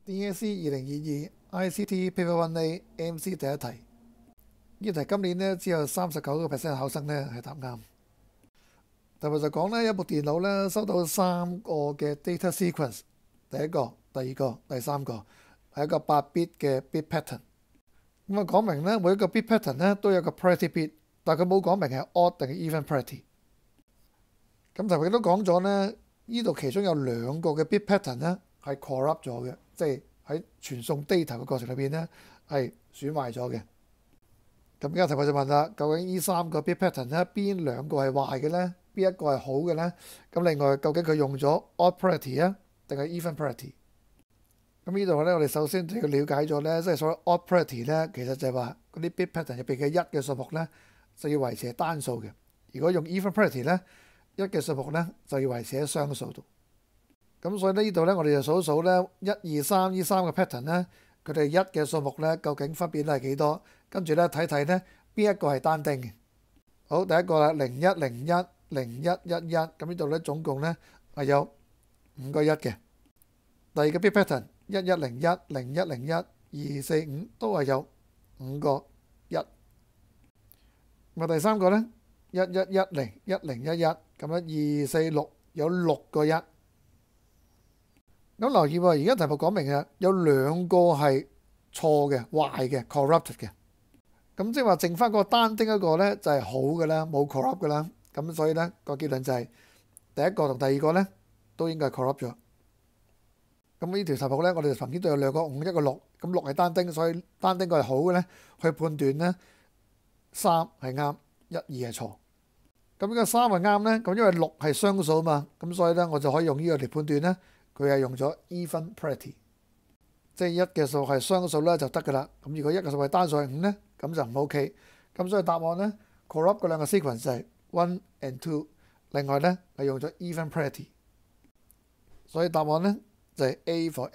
DSE 2022 ICT Paper 1A MC 第一題，呢題今年咧只有39% 考生咧係答啱。題目就講咧一部電腦咧收到3個嘅 data sequence， 第一個、第二個、第三個係一個8bit 嘅 bit pattern。咁啊講明咧每一個 bit pattern 咧都有個 parity bit， 但係佢冇講明係 odd 定係 even parity。咁題目亦都講咗咧，呢度其中有2個嘅 bit pattern 咧係 corrupt 咗嘅，即係喺傳送 data 嘅過程裏邊咧係損壞咗嘅。咁而家題目就問啦，究竟呢3個 bit pattern 咧邊2個係壞嘅咧？邊一個係好嘅咧？咁另外究竟佢用咗 odd parity 啊，定係 even parity？ 咁呢度咧，我哋首先就要了解咗咧，即係所謂 odd parity 咧，其實就係話嗰啲 bit pattern 入邊嘅1嘅數目咧就要維持係單數嘅。如果用 even parity 咧，1嘅數目咧就要維持喺雙數度。咁所以呢度咧，我哋就數數咧1、2、3呢3個 pattern 咧，佢哋1嘅數目咧究竟分別係幾多？跟住咧睇睇咧邊一個係單丁嘅。好，第一個啦，01、01、01、11，咁呢度咧總共咧係有5個1嘅。第二個 bit pattern 1101、0101、245都係有5個1。咁啊第三個咧1110、1011，咁樣246有6個1。咁留意喎，而家題目講明啊，有2個係錯嘅、壞嘅、corrupted 嘅。咁即係話剩翻嗰個單丁一個咧就係好嘅啦，冇 corrupt 嘅啦。咁所以咧個結論就係第一個同第二個咧都應該係 corrupt 咗。咁呢條題目咧，我哋旁邊都有2個5，一個6，咁6係單丁，所以單丁個係好嘅咧，去判斷咧3係啱，1、2係錯。咁呢個3係啱咧，咁因為6係雙數嘛，咁所以咧我就可以用呢個嚟判斷咧，佢係用咗 even parity， 即係1嘅數係雙數咧就得噶啦。咁如果1嘅數係單數係5咧，咁就唔 OK。咁所以答案咧 corrupt 嗰2個 sequence 就係1 and 2， 另外咧係用咗 even parity， 所以答案咧就係 A for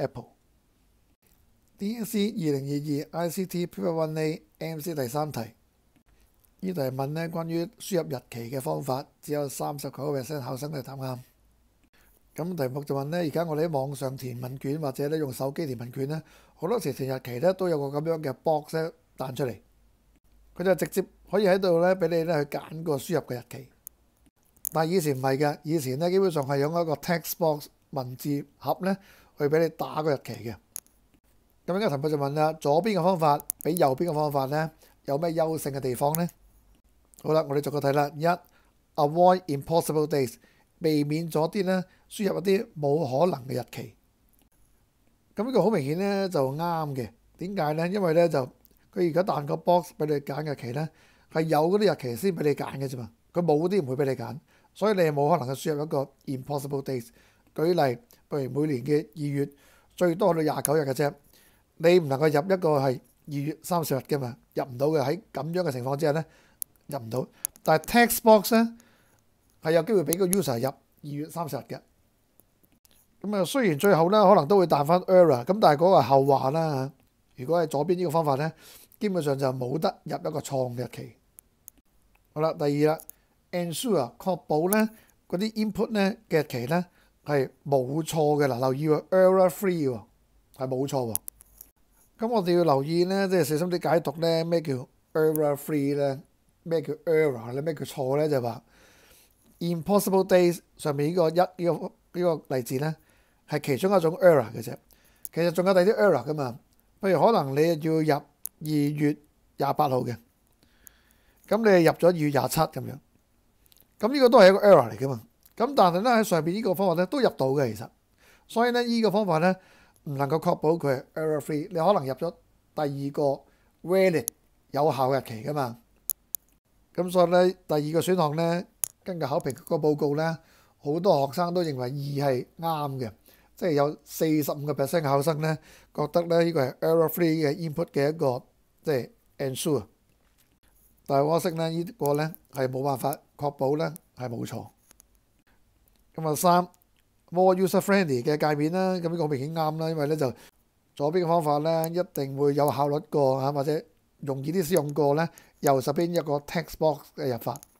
Apple。DSE 2022 ICT Paper 1A MC 第3題，呢題問咧關於輸入日期嘅方法，只有39% 考生係答啱。咁題目就問咧，而家我哋喺網上填問卷或者咧用手機填問卷咧，好多時填日期咧都有個咁樣嘅 box 彈出嚟，佢就直接可以喺度咧俾你咧去揀個輸入嘅日期。但係以前唔係嘅，以前咧基本上係用一個 text box 文字盒咧去俾你打個日期嘅。咁而家題目就問啦，左邊嘅方法比右邊嘅方法咧有咩優勝嘅地方咧？好啦，我哋逐個睇啦。1 Avoid impossible days， 避免咗啲咧輸入一啲冇可能嘅日期。咁呢個好明顯咧就啱嘅。點解咧？因為咧就佢而家彈個 box 俾你揀日期咧，係有嗰啲日期先俾你揀嘅啫嘛。佢冇啲唔會俾你揀，所以你係冇可能去輸入一個 impossible days。舉例，譬如每年嘅2月最多去到29日嘅啫，你唔能夠入一個係2月30日嘅嘛，入唔到嘅。喺咁樣嘅情況之下咧，入唔到。但係 text box 咧係有機會俾個 user 入2月30日嘅。咁啊，雖然最後咧可能都會彈翻 error， 咁但係嗰個係後話啦。如果係左邊呢個方法咧，基本上就冇得入一個錯誤嘅日期。好啦，第二啦 ，ensure 確保咧嗰啲 input 咧嘅日期咧係冇錯嘅。嗱，留意喎 error free 喎，係冇錯喎。咁我哋要留意咧，即係小心啲解讀咧，咩叫 error free 咧？咩叫 error 咧？咩叫錯咧？就係話 impossible days 上面呢個呢個例子咧，係其中一種 error 嘅啫。其實仲有第啲 error 噶嘛。譬如可能你要入2月28號嘅，咁你入咗2月27咁樣，咁呢個都係一個 error 嚟噶嘛。咁但係咧喺上邊呢個方法咧都入到嘅其實，所以咧呢個方法咧唔能夠確保佢係 error free。你可能入咗第二個 valid 有效日期噶嘛。咁所以咧第二個選項咧，根據考評局個報告咧，好多學生都認為2係啱嘅。即係有45% 考生咧覺得咧呢個係 error free 嘅 input 嘅一個即係 ensure， 但係可惜咧呢個咧係冇辦法確保咧係冇錯。咁啊3 more user friendly 嘅界面啦，咁呢個好明顯啱啦，因為咧就左邊嘅方法咧一定會有效率過嚇，或者容易啲使用過咧右手邊一個 text box 嘅入法。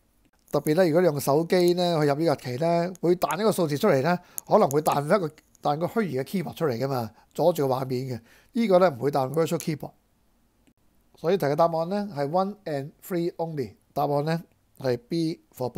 特別咧，如果你用手機咧去入呢個日期咧，會彈一個數字出嚟咧，可能會彈個虛擬嘅 keyboard 出嚟噶嘛，阻住個畫面嘅。呢個咧唔會彈 virtual keyboard。所以題嘅答案咧係 one and three only。答案咧係 B for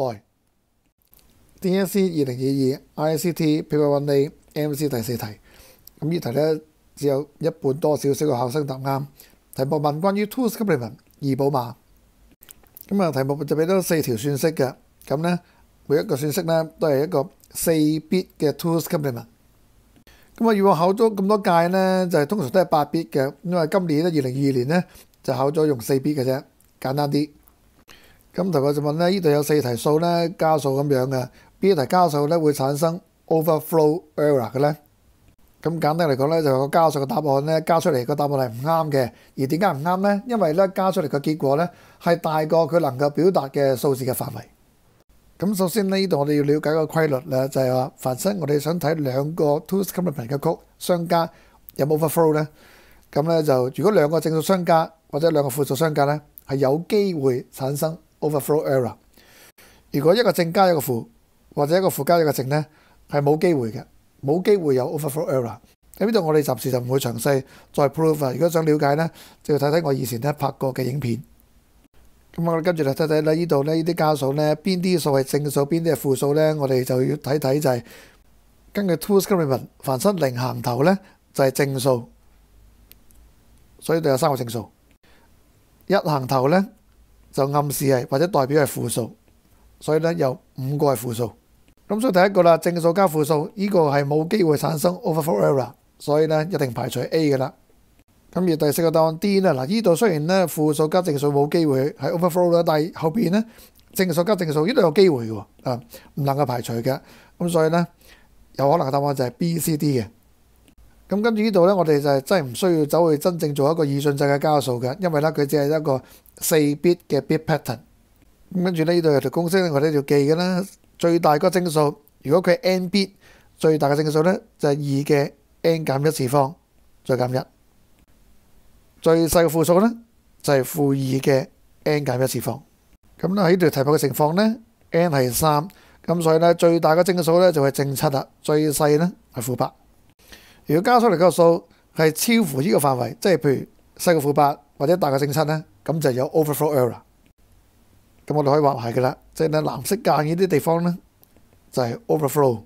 boy。DSE 2022 ICT Paper 1A MC 第4題。咁呢題咧只有一半多少少嘅考生答啱。題目問關於 two's complement 二寶碼。咁啊，題目就俾咗4條算式嘅，咁咧每一個算式咧都係一個4bit 嘅 two's complement。咁啊，以往考咗咁多屆咧，就係通常都係8bit嘅，因為今年咧2022年咧就考咗用4bit嘅啫，簡單啲。咁題目就問咧，呢度有4題數咧加數咁樣嘅，邊一題加數咧會產生 overflow error 嘅咧？咁簡單嚟講咧，就係個加數嘅答案咧，加出嚟個答案係唔啱嘅。而點解唔啱咧？因為咧加出嚟嘅結果咧係大過佢能夠表達嘅數字嘅範圍。咁首先呢度我哋要了解個規律咧，就係話凡係我哋想睇兩個 two's complement 嘅曲相加有冇 overflow 咧，咁咧就如果兩個正數相加或者兩個負數相加咧，係有機會產生 overflow error。如果一個正加一個負，或者一個負加一個正咧，係冇機會嘅。冇機會有 overflow error。喺呢度我哋暫時就唔會詳細再 prove 啊。如果想了解咧，就要睇睇我以前咧拍過嘅影片。咁我哋跟住嚟睇睇咧，呢度咧呢啲加數咧，邊啲數係正數，邊啲係負數咧，我哋就要睇睇就係根據 two's complement，凡係零行頭咧就係正數，所以就有3個正數。一行頭咧就暗示係或者代表係負數，所以咧有5個係負數。咁所以第一個啦，正數加負數，呢個係冇機會產生 overflow error，所以咧一定排除 A 嘅啦。咁而第4個答案 D 咧，嗱呢度雖然咧負數加正數冇機會係 overflow 啦，但係後邊咧正數加正數呢度有機會嘅喎，唔能夠排除嘅。咁所以咧有可能嘅答案就係 B、C、D 嘅。咁跟住呢度咧，我哋就係真係唔需要走去真正做一個二進制嘅加數嘅，因為咧佢只係一個4bit嘅 bit pattern。咁跟住呢度有條公式咧，我哋要記嘅啦。最大個正數，如果佢係 n bit，最大嘅正數咧就係2嘅 n 減1次方再減1。最細嘅負數咧就係-2嘅 n 減1次方。咁咧喺呢條題目嘅情況咧 ，n 係3，咁所以咧最大嘅正數咧就係正7啦，最細咧係-8。如果加出嚟個數係超乎呢個範圍，即係譬如細過-8或者大過正7咧，咁就有 overflow error。咁我哋可以畫埋嘅啦，即係咧藍色間呢啲地方咧就係 overflow。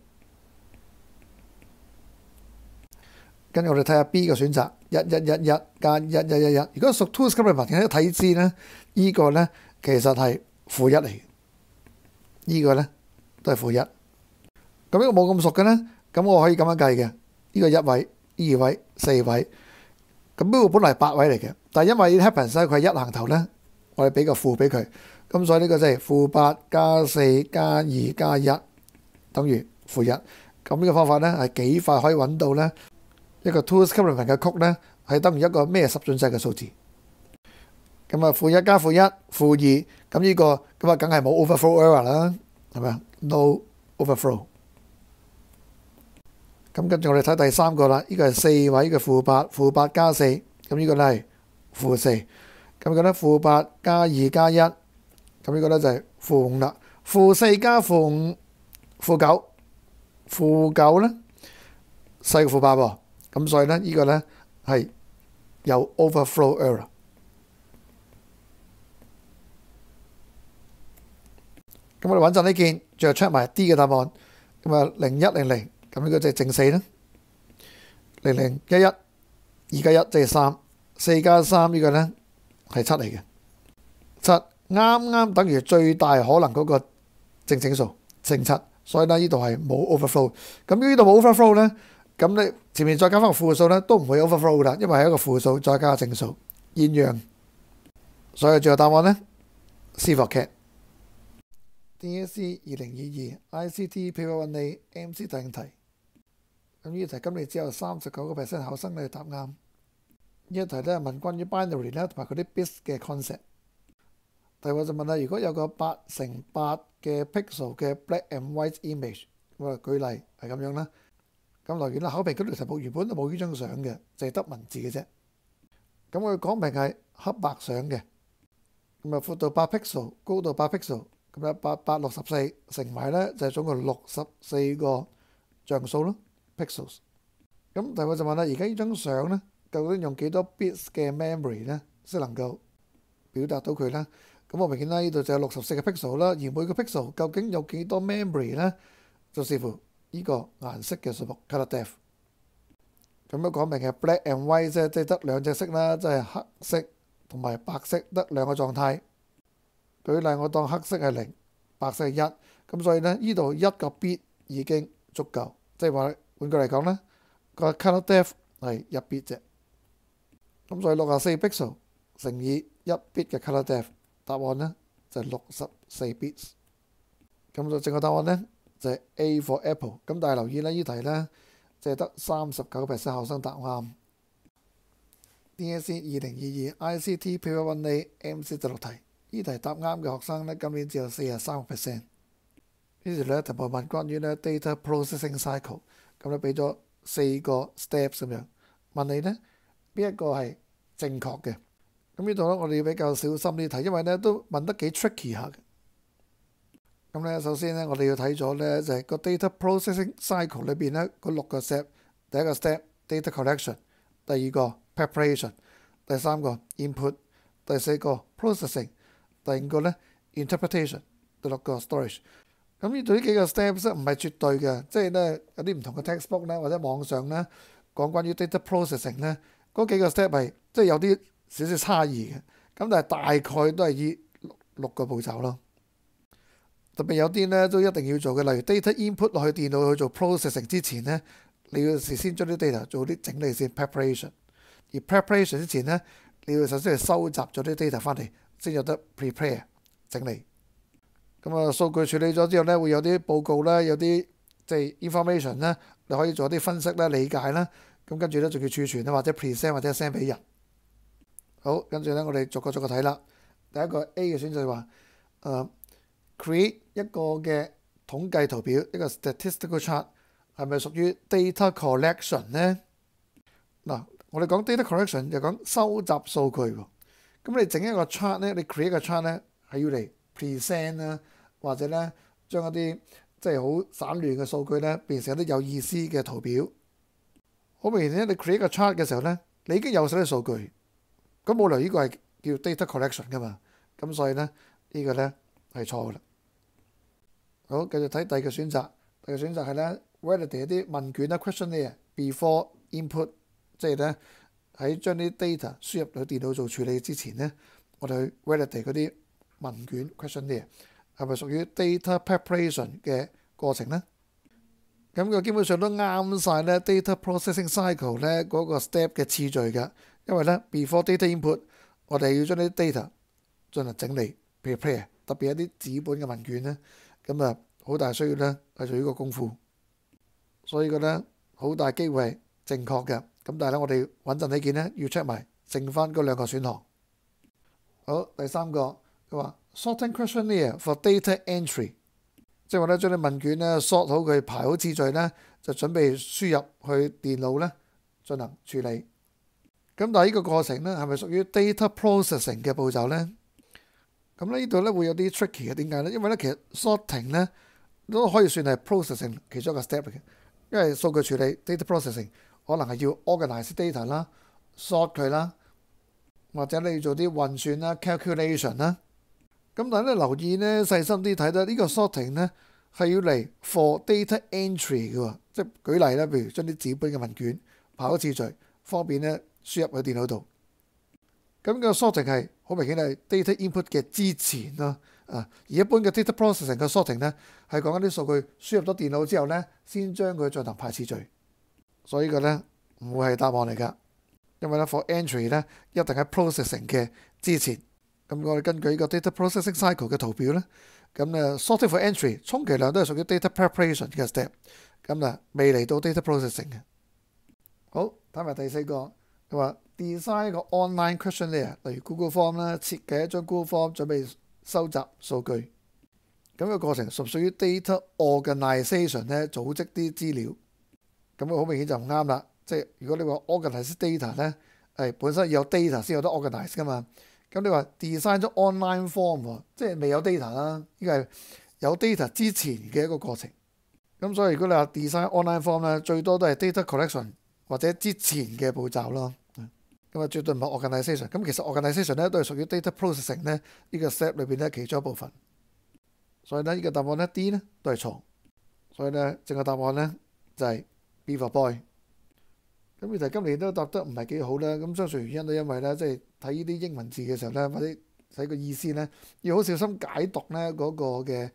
跟住我哋睇下 B 嘅選擇，1111加1111。如果屬 two's complement 嘅睇知咧，呢個咧其實係-1嚟嘅，呢個咧都係-1。咁呢個冇咁熟嘅咧，咁我可以咁樣計嘅，呢個1位、2位、4位。咁呢個本來係8位嚟嘅，但係因為 happens 佢係1行頭咧，我哋俾個負俾佢。咁所以呢個即係-8加4加2加1等於-1。咁呢個方法咧係幾快可以揾到咧一個 two's complement 嘅曲咧係等於一個咩十進制嘅數字。咁啊-1加-1-2，咁呢個咁啊梗係冇 overflow error 啦，係咪啊 ？No overflow。咁跟住我哋睇第3個啦，呢個係4位嘅-8加4，咁呢個咧係-4。咁覺得-8加2加1。咁呢個咧就係-5啦，-4加-5，-9，-9咧細過-8喎，咁所以咧呢個咧係有 overflow error。咁我哋穩陣啲見，最後 check 埋 D 嘅答案。咁啊0100，咁呢個就係正4啦。0011，2加1即係3，4加3呢個咧係7嚟嘅，7。啱啱等於最大可能嗰個正整數正7，所以咧呢度係冇 overflow。咁呢度冇 overflow 咧，咁你前面再加翻個負數咧都唔會 overflow 噶啦，因為係一個負數再加個正數，鴛鴦。所以最後答案咧 C for cat。DSE 2022 ICT Paper 1A MC 第5題。咁呢題今年只有39% 考生咧答啱。呢一題咧問關於 binary 咧同埋嗰啲 bits 嘅 concept。題目就問啦，如果有個8×8嘅 pixel 嘅 black and white image， 咁啊舉例係咁樣啦。咁來源啦，考評嗰條題目原本都冇呢張相嘅，淨係得文字嘅啫。咁佢講明係黑白相嘅。咁啊闊度8 pixel，高度8 pixel， 咁咧8864乘埋咧就係總共64個像素咯 pixels。咁但係我就問啦，而家呢張相咧究竟用幾多 bits 嘅 memory 咧先能夠表達到佢咧？咁我明顯啦，呢度就有64個 pixel 啦，而每個 pixel 究竟有幾多 memory 咧，就視乎呢個顏色嘅數目 color depth。咁樣講明係 black and white 啫，即係得兩隻色啦，即係黑色同埋白色得兩個狀態。舉例，我當黑色係0，白色係1，咁所以咧呢度1個 bit 已經足夠，即係話換句嚟講咧，個 color depth 係1 bit 啫。咁所以64 pixel 乘以1 bit 嘅 color depth， 答案咧就係64 bits。咁就正確答案咧就係 A for Apple。咁但係留意咧，呢題咧即係得39% 學生答啱。DSE 2022 ICT Paper 1A MC 第6題，呢題答啱嘅學生咧今年只有43%。呢條咧題目問關於咧 data processing cycle， 咁咧俾咗4個 steps 咁樣，問你咧邊一個係正確嘅？咁呢度咧我哋要比較小心啲睇，因為咧都問得幾 tricky 下嘅。咁咧首先咧我哋要睇咗咧就係個 data processing cycle 裏邊咧嗰6個 step， 第一個 step data collection， 第二個 preparation， 第三個 input， 第四個 processing， 第五個咧 interpretation， 第六個 storage。咁呢度呢幾個 steps 唔係絕對嘅，即係咧有啲唔同嘅 textbook 咧或者網上咧講關於 data processing 咧嗰幾個 step 係即係有啲少少差異嘅，咁但係大概都係以6個步驟咯。特別有啲咧都一定要做嘅，例如 data input 落去電腦去做 processing 之前咧，你要事先將啲 data 做啲整理先 preparation。而 preparation 之前咧，你要首先係收集咗啲 data 翻嚟，先有得 prepare 整理。咁啊，數據處理咗之後咧，會有啲報告啦，有啲即係 information 咧，你可以做啲分析啦、理解啦。咁跟住咧仲要儲存啦，或者 present 或者 send 俾人。好，跟住咧我哋逐個睇啦。第一個 A 嘅選擇話create 一個嘅統計圖表，一個 statistical chart 係咪屬於 data collection 咧？嗱，我哋講 data collection 就講收集數據喎。咁你整一個 chart 咧，你 create 個 chart 咧係要嚟 present 啦，或者咧將一啲即係好散亂嘅數據咧變成一啲有意思嘅圖表。好明顯咧，你 create 個 chart 嘅時候咧，你已經有晒啲數據，咁冇理由呢個係叫 data collection 噶嘛。咁所以咧呢個咧係錯噶啦。好，繼續睇第二個選擇。第二個選擇係咧 validate 一啲問卷啦 questionnaire before input， 即係咧喺將啲 data 輸入去電腦做處理之前咧，我哋去 validate 嗰啲問卷 questionnaire 係咪屬於 data preparation 嘅過程咧？咁佢基本上都啱晒咧 data processing cycle 咧嗰個 step 嘅次序㗎，因為咧 before data input 我哋要將啲 data 進行整理 prepare， 特別一啲紙本嘅問卷咧。咁啊，好大需要咧係做呢個功夫，所以個咧好大機會係正確嘅。咁但係咧，我哋穩陣起見咧，要 check 埋剩翻嗰兩個選項。好，第三個佢話 sorting questionnaire for data entry， 即係話咧將啲問卷咧 sort 好佢排好次序咧，就準備輸入去電腦咧進行處理。咁但係呢個過程咧係咪屬於 data processing 嘅步驟咧？咁呢度咧會有啲 tricky 嘅，點解咧？因為咧其實 sorting 咧都可以算係 processing 其中一個 step 嚟嘅，因為數據處理 data processing 可能係要 organize data 啦、sort 佢啦，或者你要做啲運算啦、calculation 啦。咁但係咧留意咧細心啲睇到呢個 sorting 咧係要嚟 for data entry 嘅喎，即係舉例啦，譬如將啲紙本嘅問卷排好次序，方便咧輸入去電腦度。咁個 sorting 係好明顯係 data input 嘅之前啦，而一般嘅 data processing 嘅 sorting 咧係講緊啲數據輸入咗電腦之後咧，先將佢進行排次序，所以個咧唔會係答案嚟㗎，因為咧 for entry 咧一定喺 processing 嘅之前。咁我哋根據呢個 data processing cycle 嘅圖表咧，咁sorting for entry 充其量都係屬於 data preparation 嘅 step， 咁未嚟到 data processing 嘅。好，睇埋第四個，佢話design 個 online questionnaire， 例如 Google Form 啦，設計一張 Google Form 準備收集數據。咁個過程屬唔屬於 data organization 咧？組織啲資料，咁好明顯就唔啱啦。即係如果你話 organize data 咧，係本身要有 data 先有得 organize 噶嘛。 咁你話 design 咗 online form 喎，即係未有 data 啦，呢個係有 data 之前嘅一個過程。咁所以如果你話 design online form 咧，最多都係 data collection 或者之前嘅步驟咯。咁啊，絕對唔係 organisation。咁其實 organisation 咧都係屬於 data processing 咧呢個 step 裏邊咧其中一部分。所以咧呢個答案咧 D 咧都係錯。所以咧正確答案咧就係 B for boy。咁其實今年都答得唔係幾好啦。咁相信原因都因為咧，即係睇呢啲英文字嘅時候咧，或者睇個意思咧，要好小心解讀咧嗰個嘅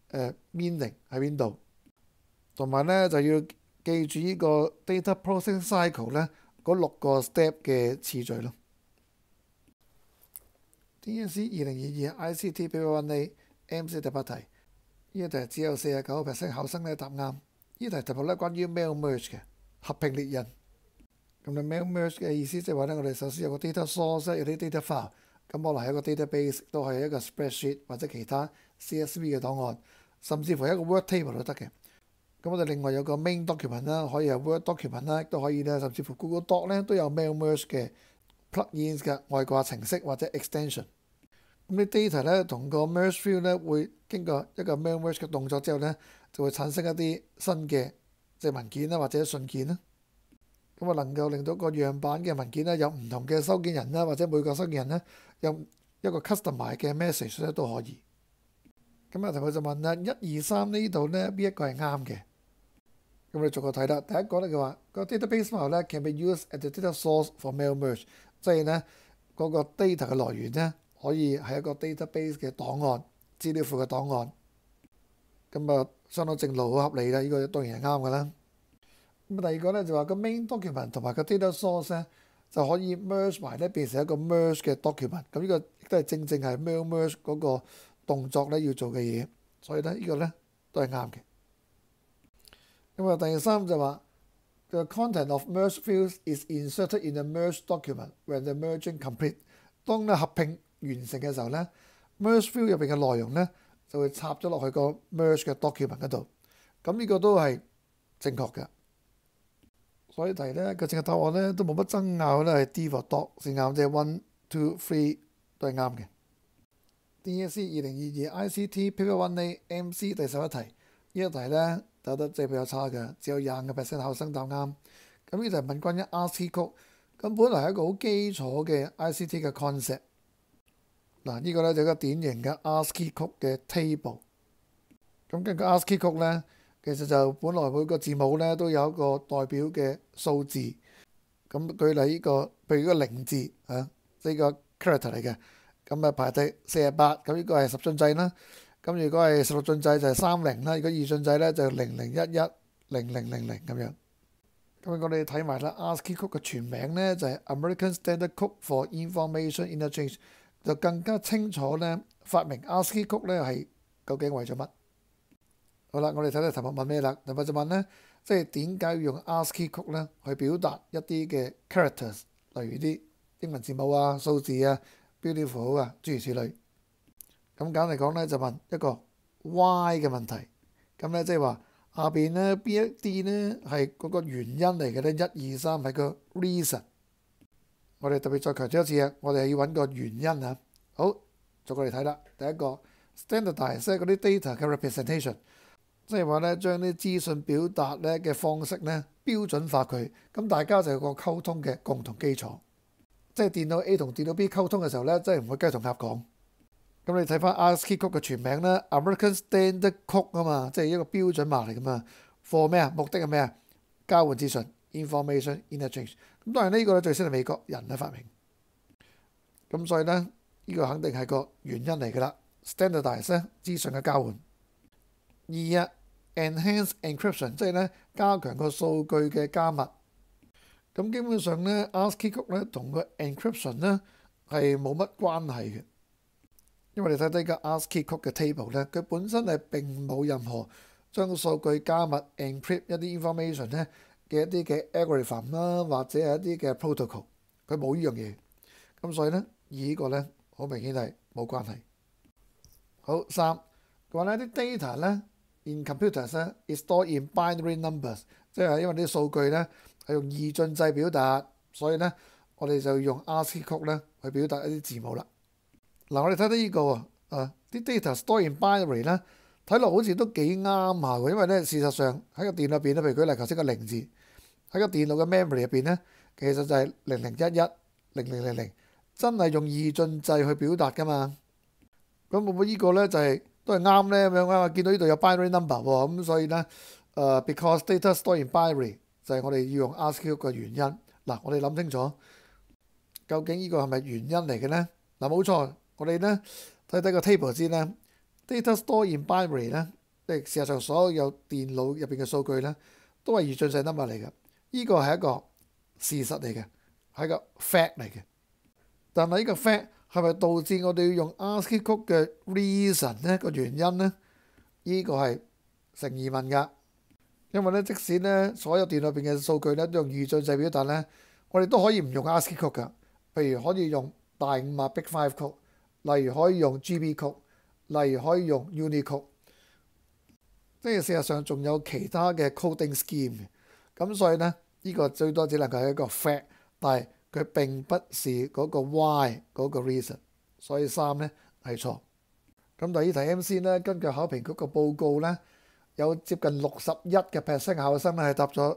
meaning 喺邊度，同埋咧就要記住呢個 data processing cycle 咧嗰6個 step 嘅次序咯。DSE 2022 ICT Paper 1A MC 第8題，呢個題只有49% 考生咧答啱。呢題題目咧關於 mail merge 嘅合併列印。咁你 mail merge 嘅意思即係話咧，我哋首先有個 data source， 有啲 data file， 咁可能係一個 database， 都係一個 spreadsheet 或者其他 CSV 嘅檔案，甚至乎一個 word table 都得嘅。咁我哋另外有個 main document 啦，可以係 word document 啦，都可以咧，甚至乎 Google Doc 咧都有 mail merge 嘅 plugins 嘅外掛程式或者 extension。咁啲 data 咧同個 merge field 咧會經過一個 mail merge 嘅動作之後咧，就會產生一啲新嘅即係文件啦或者信件啦。咁啊能夠令到個樣板嘅文件咧有唔同嘅收件人啦，或者每個收件人咧有一個 customize 嘅 message 咧都可以。咁啊，題目就問啦，1、2、3呢度咧邊一個係啱嘅？咁我哋逐個睇啦。第一個咧佢話個 database file 咧 can be used as the data source for mail merge， 即係咧嗰個 data 嘅來源咧可以係一個 database 嘅檔案、資料庫嘅檔案。咁啊相當正路，好合理啦。呢個當然係啱㗎啦。咁第二個咧就話個 main document 同埋個 data source 咧就可以 merge 埋咧變成一個 merge 嘅 document。咁呢個亦都係正正係 mail merge 嗰個動作咧要做嘅嘢，所以咧呢個咧都係啱嘅。咁啊第三就話 the content of merge fields is inserted in the merge document when the merging complete。當咧合併完成嘅時候咧 merge field 入邊嘅內容咧就會插咗落去個 merge 嘅 document 嗰度。咁呢個都係正確嘅。所以題咧個正確答案咧都冇乜爭拗咧，係 D for dog 先啱，即係 1、2、3都係啱嘅。DSE 2022 ICT Paper 1A MC 第11題，呢一題咧答得即係比較差嘅，只有25% 考生答啱。咁呢題問關於 ASCII 曲，咁本來係一個好基礎嘅 ICT 嘅 concept。嗱，呢個咧就係一個典型嘅 ASCII 曲嘅 table。咁根據 ASCII 曲咧，其實就本來每個字母咧都有一個代表嘅數字。咁舉例呢個，譬如呢個0字啊，呢個 character 嚟嘅。咁啊排第48，咁呢個係十進制啦。咁如果係16進制就係30啦。如果二進制咧就00110000咁樣。咁我哋睇埋啦 ASCII 曲嘅全名咧就係 American Standard Code for Information Interchange， 就更加清楚咧發明 ASCII 曲咧係究竟為咗乜。好啦，我哋睇睇題目問咩啦？題目就問咧，即係點解要用 ASCII 曲咧去表達一啲嘅 characters， 例如啲英文字母啊、數字啊、標點符號啊，諸如此類。咁簡單嚟講咧，就問一個 why 嘅問題。咁咧即係話下邊咧邊一啲咧係嗰個原因嚟嘅咧？1、2、3係個 reason。我哋特別再強調一次啊，我哋係要揾個原因啊。好，逐個嚟睇啦。第一個 standardize 嗰啲 data 嘅 representation。即係話咧，將啲資訊表達咧嘅方式咧標準化佢，咁大家就有個溝通嘅共同基礎。即係電腦 A 同電腦 B 溝通嘅時候咧，真係唔會雞同鴨講。咁你睇翻 ASCII 曲嘅全名咧 ，American Standard Code 啊嘛，即係一個標準碼嚟噶嘛。for 咩啊？目的係咩啊？交換資訊 ，information interchange。咁當然呢個咧最先係美國人咧發明。咁所以咧，呢個肯定係個原因嚟噶啦。standardize 咧資訊嘅交換。2啊 ，enhance encryption， 即係咧加強個數據嘅加密。咁基本上咧 ASCII 曲咧同個 encryption 咧係冇乜關係嘅，因為你睇睇個 ASCII 曲嘅 table 咧，佢本身係並冇任何將數據加密 encrypt 一啲 information 咧嘅一啲嘅 algorithm 啦，或者係一啲嘅 protocol， 佢冇呢樣嘢。咁所以咧，呢個咧好明顯係冇關係。好，3話咧啲 data 咧。In computers 咧 is stored in binary numbers， 即係因為啲數據咧係用二進制表達，所以咧我哋就用 ASCII 曲咧去表達一啲字母啦。 嗱，我哋睇睇呢個啲 data store in binary 咧，睇落好似都幾啱下喎，因為咧事實上喺個電腦入邊咧，譬如舉例頭先個零字喺個電腦嘅 memory 入邊咧，其實就係00110000，真係用二進制去表達噶嘛。咁會唔會呢個咧就係都係啱咧咁樣啊？見到呢度有 binary number 喎，咁所以咧because data store in binary 就係我哋要用 ASCII 嘅原因。嗱，我哋諗清楚，究竟呢個係咪原因嚟嘅咧？嗱，冇錯，我哋咧睇睇個 table 先咧。data store in binary 咧，即係事實上所有電腦入邊嘅數據咧，都係二進制 number 嚟嘅。呢個係一個事實嚟嘅，係一個 fact 嚟嘅。但係呢個 fact 係咪導致我哋要用 ASCII 曲嘅 reason 咧個原因咧？呢個係成疑問㗎。因為咧，即使咧所有電腦入邊嘅數據咧都用二進制表達咧，我哋都可以唔用 ASCII 曲㗎。譬如可以用大五碼 Big Five 曲，例如可以用 GB 曲，例如可以用 Unicode， 即係事實上仲有其他嘅 coding scheme 嘅。咁所以咧，呢個最多只能夠係一個 fact， 但係佢並不是嗰個 why 嗰個 reason。所以3咧係錯。咁第二題 MC 咧，根據考評局個報告咧，有接近61% 考生咧係答咗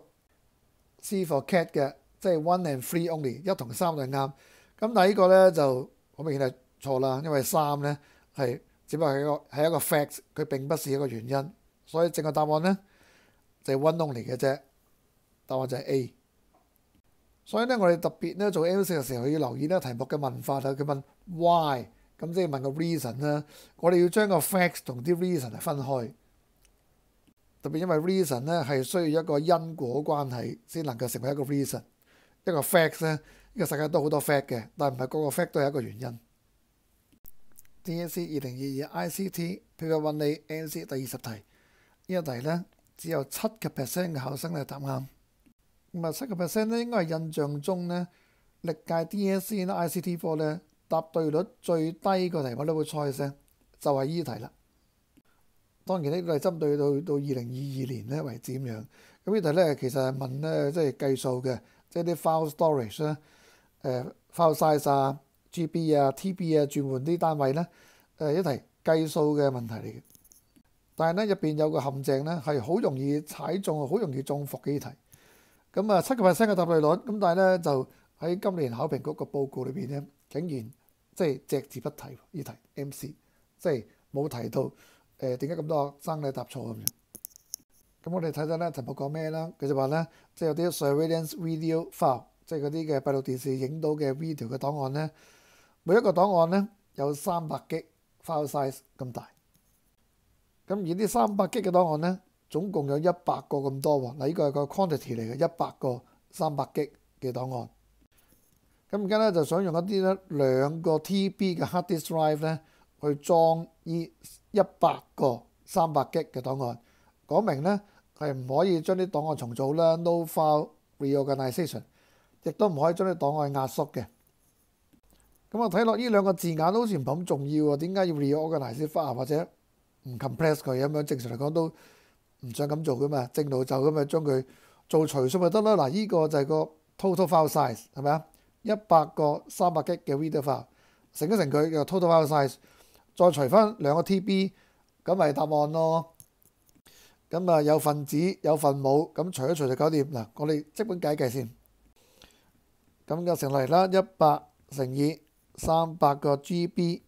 C for cat 嘅，即係 1 and 3 only， 1同3就係啱。咁但係呢個咧就好明顯係錯啦，因為3咧係只不過係一個 fact， 佢並不是一個原因。所以正確答案咧就係 1 only 嘅啫，答案就係 A。所以咧我哋特別咧做 MC 嘅時候要留意咧題目嘅問法啊，佢問 why， 咁即係問個 reason 啦。我哋要將個 facts 同啲 reason 係分開。特別因為 reason 咧係需要一個因果關係先能夠成為一個 reason。一個 fact 咧，呢個世界都好多 fact 嘅，但係唔係個個 fact 都係一個原因。DSE 2022 ICT Paper 1A MC 第20題，呢個題咧只有7% 嘅考生咧答啱。咁啊7% 咧應該係印象中咧歷屆 DSE ICT 科咧答對率最低個題目都會 choice 咧，就係呢題啦。當然呢個係針對到2022年咧為止咁樣。咁呢題咧其實係問咧即係計數嘅，即係啲 file storage 咧、file size 啊、GB 啊、TB 啊轉換啲單位咧一題計數嘅問題嚟嘅。但係咧入邊有個陷阱咧係好容易踩中、好容易中伏嘅呢題。咁啊7% 嘅答對率，咁但係咧就喺今年考評局個報告裏邊咧，竟然即係隻字不提呢題 MC， 即係冇提到。點解咁多學生咧答錯咁樣？咁我哋睇睇咧題目講咩啦？佢就話咧，即係有啲 surveillance video file， 即係嗰啲嘅閉路電視影到嘅 video 嘅檔案咧，每一個檔案咧有300G file size 咁大。咁而啲300G嘅檔案咧，總共有100個咁多喎。嗱，呢個係個 quantity 嚟嘅，100個300G嘅檔案。咁而家咧就想用一啲咧2個 TB 嘅 hard disk drive 咧去裝呢100個300G嘅檔案，講明咧係唔可以將啲檔案重組啦 ，no file reorganization， 亦都唔可以將啲檔案壓縮嘅。咁我睇落呢兩個字眼都好似唔係咁重要喎，點解要 reorganize file 或者唔 compress 佢咁樣？正常嚟講都唔想咁做噶嘛，正路就咁咪將佢做除數咪得啦。嗱，呢個就係個 total file size 係咪啊？100個300G嘅 video file 乘一乘佢嘅 total file size。再除翻2個 TB， 咁咪答案咯。咁啊有分子有分母，咁除一除就搞掂。嗱，我哋即本計計先。咁就成嚟啦，100乘以300個 GB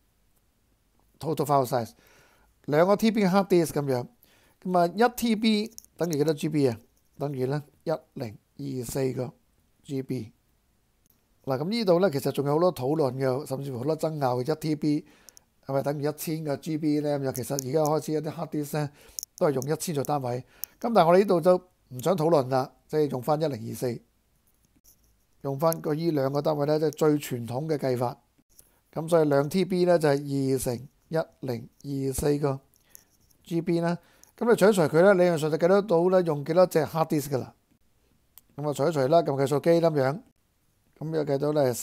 total file size， 2個 TB hard disk 咁樣。咁啊1 TB 等於幾多 GB 啊？等於咧1024個 GB。嗱，咁呢度咧其實仲有好多討論嘅，甚至乎好多爭拗嘅1 TB。係咪等於1000個 GB 咧？咁又其實而家開始有啲 hard disk 咧都係用1000做單位。咁但係我哋呢度就唔想討論啦，即係用翻1024，用翻個呢兩個單位咧，即係最傳統嘅計法。咁所以2 TB 咧就係2乘1024個 GB 啦。咁你除一除佢咧，理論上就計得到咧用幾多隻 hard disk 噶啦。咁啊除一除啦，撳計數機咁樣，咁又計到咧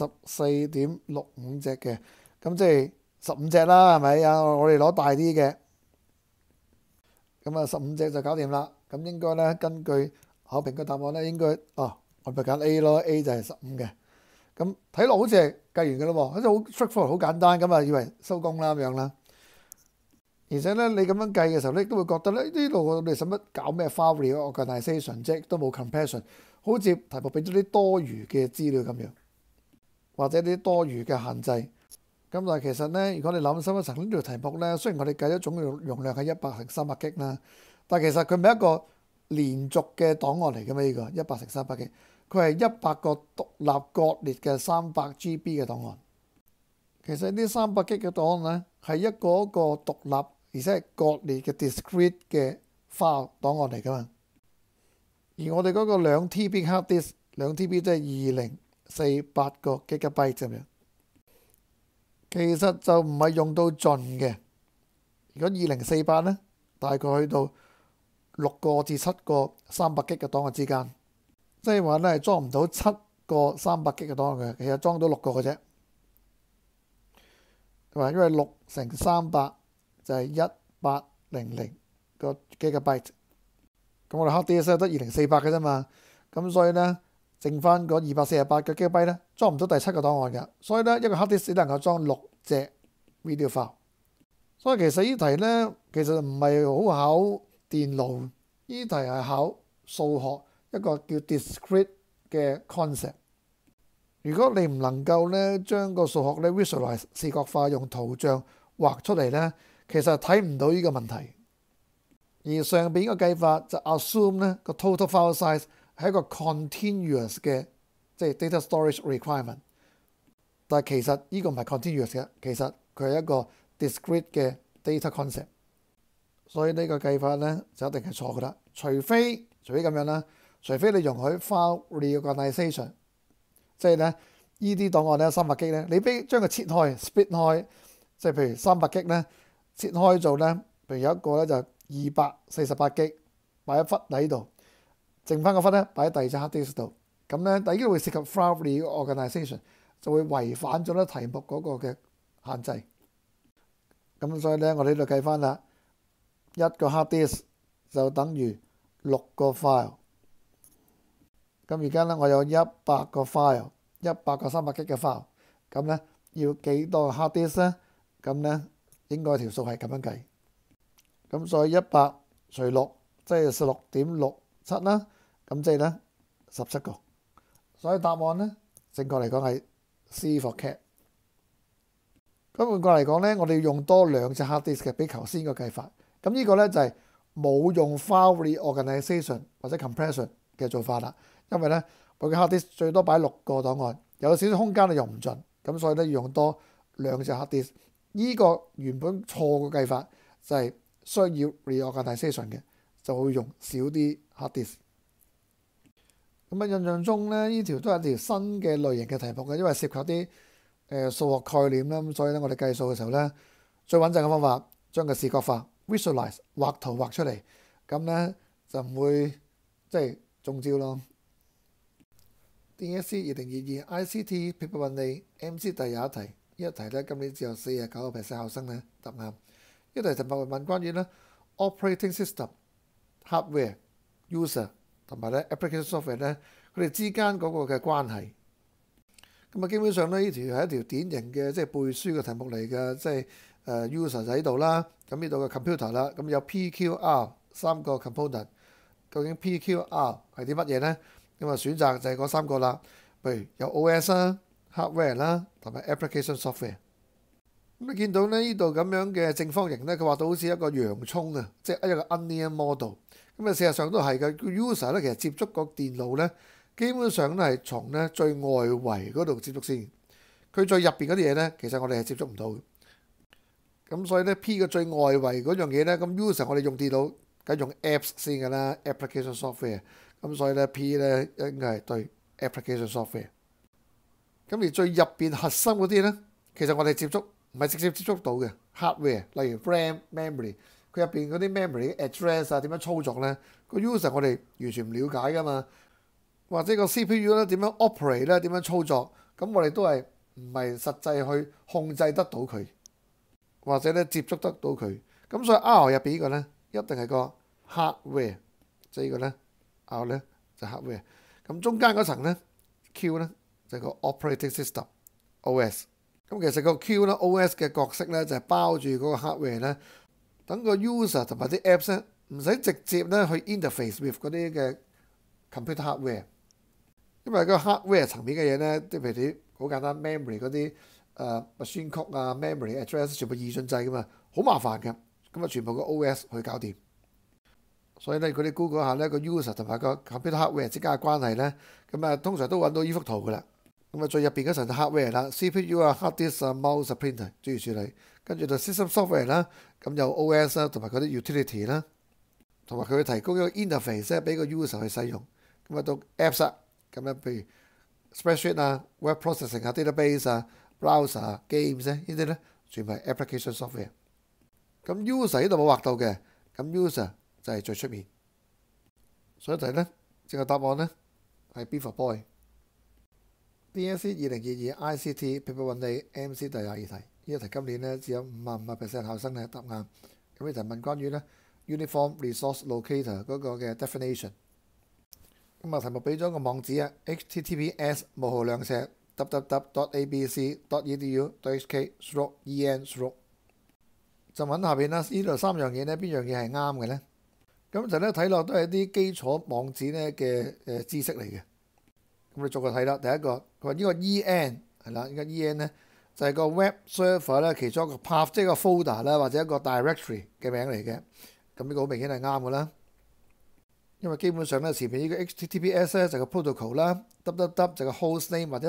14.65隻嘅，咁即係15隻啦，係咪啊？我哋攞大啲嘅，咁啊15隻就搞掂啦。咁應該咧根據考評嘅答案咧，應該我咪揀 A 咯，A 就係15嘅。 咁睇落好似係計完嘅咯喎，好似好 straightforward 好簡單咁啊，以為收工啦咁樣啦。而且咧，你咁樣計嘅時候咧，都會覺得咧，呢度我哋使乜搞咩 file reorganization 啫，都冇 compression，好似題目俾咗啲多餘嘅資料咁樣，或者啲多餘嘅限制。咁但係其實咧，如果你諗深一層，呢條題目咧，雖然我哋計咗總容量係100乘300 G 啦，但係其實佢唔係一個連續嘅檔案嚟嘅咩？呢個100乘300 G，佢係100個獨立割裂嘅300 GB 嘅檔案。其實呢300 G 嘅檔案咧，係一個獨立而且係割裂嘅 discrete 嘅 file 檔案嚟噶嘛。而我哋嗰個2 TB hard disk，2 TB 即係2048個 gigabyte 咁樣，其實就唔係用到盡嘅。如果2048咧，大概去到6個至7個300 G 嘅檔案之間，即係話咧係裝唔到7個300 G 嘅檔案嘅，其實裝到6個嘅啫。因為6乘300就係1800個 gigabyte， 咁我哋 hard disk 得2048嘅啫嘛，咁所以咧剩翻嗰248個 gigabyte 咧裝唔到第7個檔案嘅，所以咧一個 hard disk 只能夠裝6隻 video file。所以其實呢題咧其實唔係好考電腦，呢題係考數學，一個叫 discrete 嘅 concept。如果你唔能夠咧將個數學咧 visualize 視覺化，用圖像畫出嚟咧，其實睇唔到呢個問題。而上邊個計法就 assume 咧個 total file size 係一個 continuous 嘅，即係 data storage requirement。但係其實呢個唔係 continuous 嘅，其實佢係一個 discrete 嘅 data concept。所以呢個計法咧就一定係錯㗎啦。除非咁樣啦，除非你容許 file reorganization。即係咧，呢啲檔案咧300 G 咧，你將佢切開 split 開，即係譬如300 G 咧，切開做咧，譬如有一個咧就248 G， 擺一忽喺度，剩翻個忽咧擺喺第二隻 hard disk 度，咁咧第呢個會涉及 file reorganization，就會違反咗咧題目嗰個嘅限制。咁所以咧，我哋呢度計翻啦，一個 hard disk 就等於6個 file。咁而家咧，我有100個 file，100個300 G 嘅 file， 咁咧要幾多個 hard disk 咧？咁咧應該條數係咁樣計。咁所以100除6，即係16.67啦。咁即係咧17個。所以答案咧，正確嚟講係 C for cat。咁換過嚟講咧，我哋要用多2隻 hard disk 嘅，比頭先個計法。咁呢個咧就係冇用 file reorganization 或者 compression 嘅做法啦。因為咧，每個 hard disk 最多擺6個檔案，有少少空間你用唔盡，咁所以咧要用多2隻 hard disk。呢個原本錯嘅計法就係需要 reorganization 嘅，就會用少啲 hard disk。咁印象中咧，呢條都係一條新嘅類型嘅題目嘅，因為涉及啲數學概念啦，咁所以咧我哋計數嘅時候咧，最穩陣嘅方法將佢視覺化 visualize 畫圖畫出嚟，咁咧就唔會即係中招咯。DSE 2022 ICT Paper 1A MC 第21題，呢一題咧今年只有49% 考生咧答啱。呢題題目問關於咧 operating system、hardware、user 同埋咧 application software 咧佢哋之間嗰個嘅關係。咁啊基本上咧呢條係一條典型嘅即係背書嘅題目嚟嘅，即係user 就喺度啦，咁呢度嘅 computer 啦，咁有 PQR 3個 component， 究竟 PQR 係啲乜嘢咧？咁啊選擇就係嗰3個啦，譬如有 OS 啦、hardware 啦，同埋 application software。咁你見到咧呢度咁樣嘅正方形咧，佢畫到好似一個洋葱啊，即係一個 onion model。咁啊事實上都係嘅，user 咧其實接觸個電腦咧，基本上都係從咧最外圍嗰度接觸先。佢最入邊嗰啲嘢咧，其實我哋係接觸唔到嘅。咁所以咧 P 嘅最外圍嗰樣嘢咧，咁 user 我哋用電腦梗係用 apps 先㗎啦 ，application software。咁所以咧 P 咧應該係對 application software。咁而最入邊核心嗰啲咧，其實我哋接觸唔係直接接觸到嘅 hardware， 例如 RAM、memory， 佢入邊嗰啲 memory address 啊點樣操作咧，個 user 我哋完全唔了解㗎嘛。或者個 CPU 咧點樣 operate 咧點樣操作，咁我哋都係唔係實際去控制得到佢，或者咧接觸得到佢。咁所以 R 入邊呢個咧一定係個 hardware， 即係呢個咧。R 咧就 hardware， 咁中間嗰層咧 Q 咧就係個 operating system OS。咁其實個 Q 咧 OS 嘅角色咧就係包住嗰個 hardware 咧，等個 user 同埋啲 apps 咧唔使直接咧去 interface with 嗰啲嘅 computer hardware，因為個 hardware 層面嘅嘢咧，即係譬如啲好簡單 memory 嗰啲machine code 啊 memory address 全部二進制噶嘛，好麻煩嘅，咁啊全部個 OS 去搞掂。所以咧，如果你 Google 下咧個 user 同埋個 computer hardware 之間嘅關係咧，咁啊通常都揾到呢幅圖噶啦。咁啊最入邊嗰層就 hardware 啦 ，CPU 啊、hard disk 啊、mouse 啊、printer 諸如此類。跟住就 system software 啦，咁有 OS 啦，同埋嗰啲 utility 啦，同埋佢會提供一個 interface 咧俾個 user 去使用。咁啊到 apps 啊，咁樣譬如 spreadsheet 啊、web processing 啊、database 啊、browser 啊、games 咧，呢啲咧全部係 application software。咁 user 呢度冇畫到嘅，咁 user 就係最出面。所以題咧，正確答案咧係 B for boy。DSE 2022 ICT Paper 1A MC 第22題，呢個題今年咧只有55% 考生咧答啱。咁呢題問關於咧 Uniform Resource Locator 嗰個嘅 definition。咁啊題目俾咗個網址啊 https://www.abc.edu.hk/en/。就問下邊啦，呢度三樣嘢咧，邊樣嘢係啱嘅咧？咁就咧睇落都係啲基礎網址咧嘅知識嚟嘅。咁你逐個睇啦。第一個佢話呢個 EN 係啦，呢個 EN 咧就係個 web server 咧其中一個 path，即係個 folder 啦或者一個 directory 嘅名嚟嘅。咁呢個好明顯係啱嘅啦。因為基本上咧前面呢個 HTTPS 咧就係個 protocol 啦 ，www 就係個 host name 或者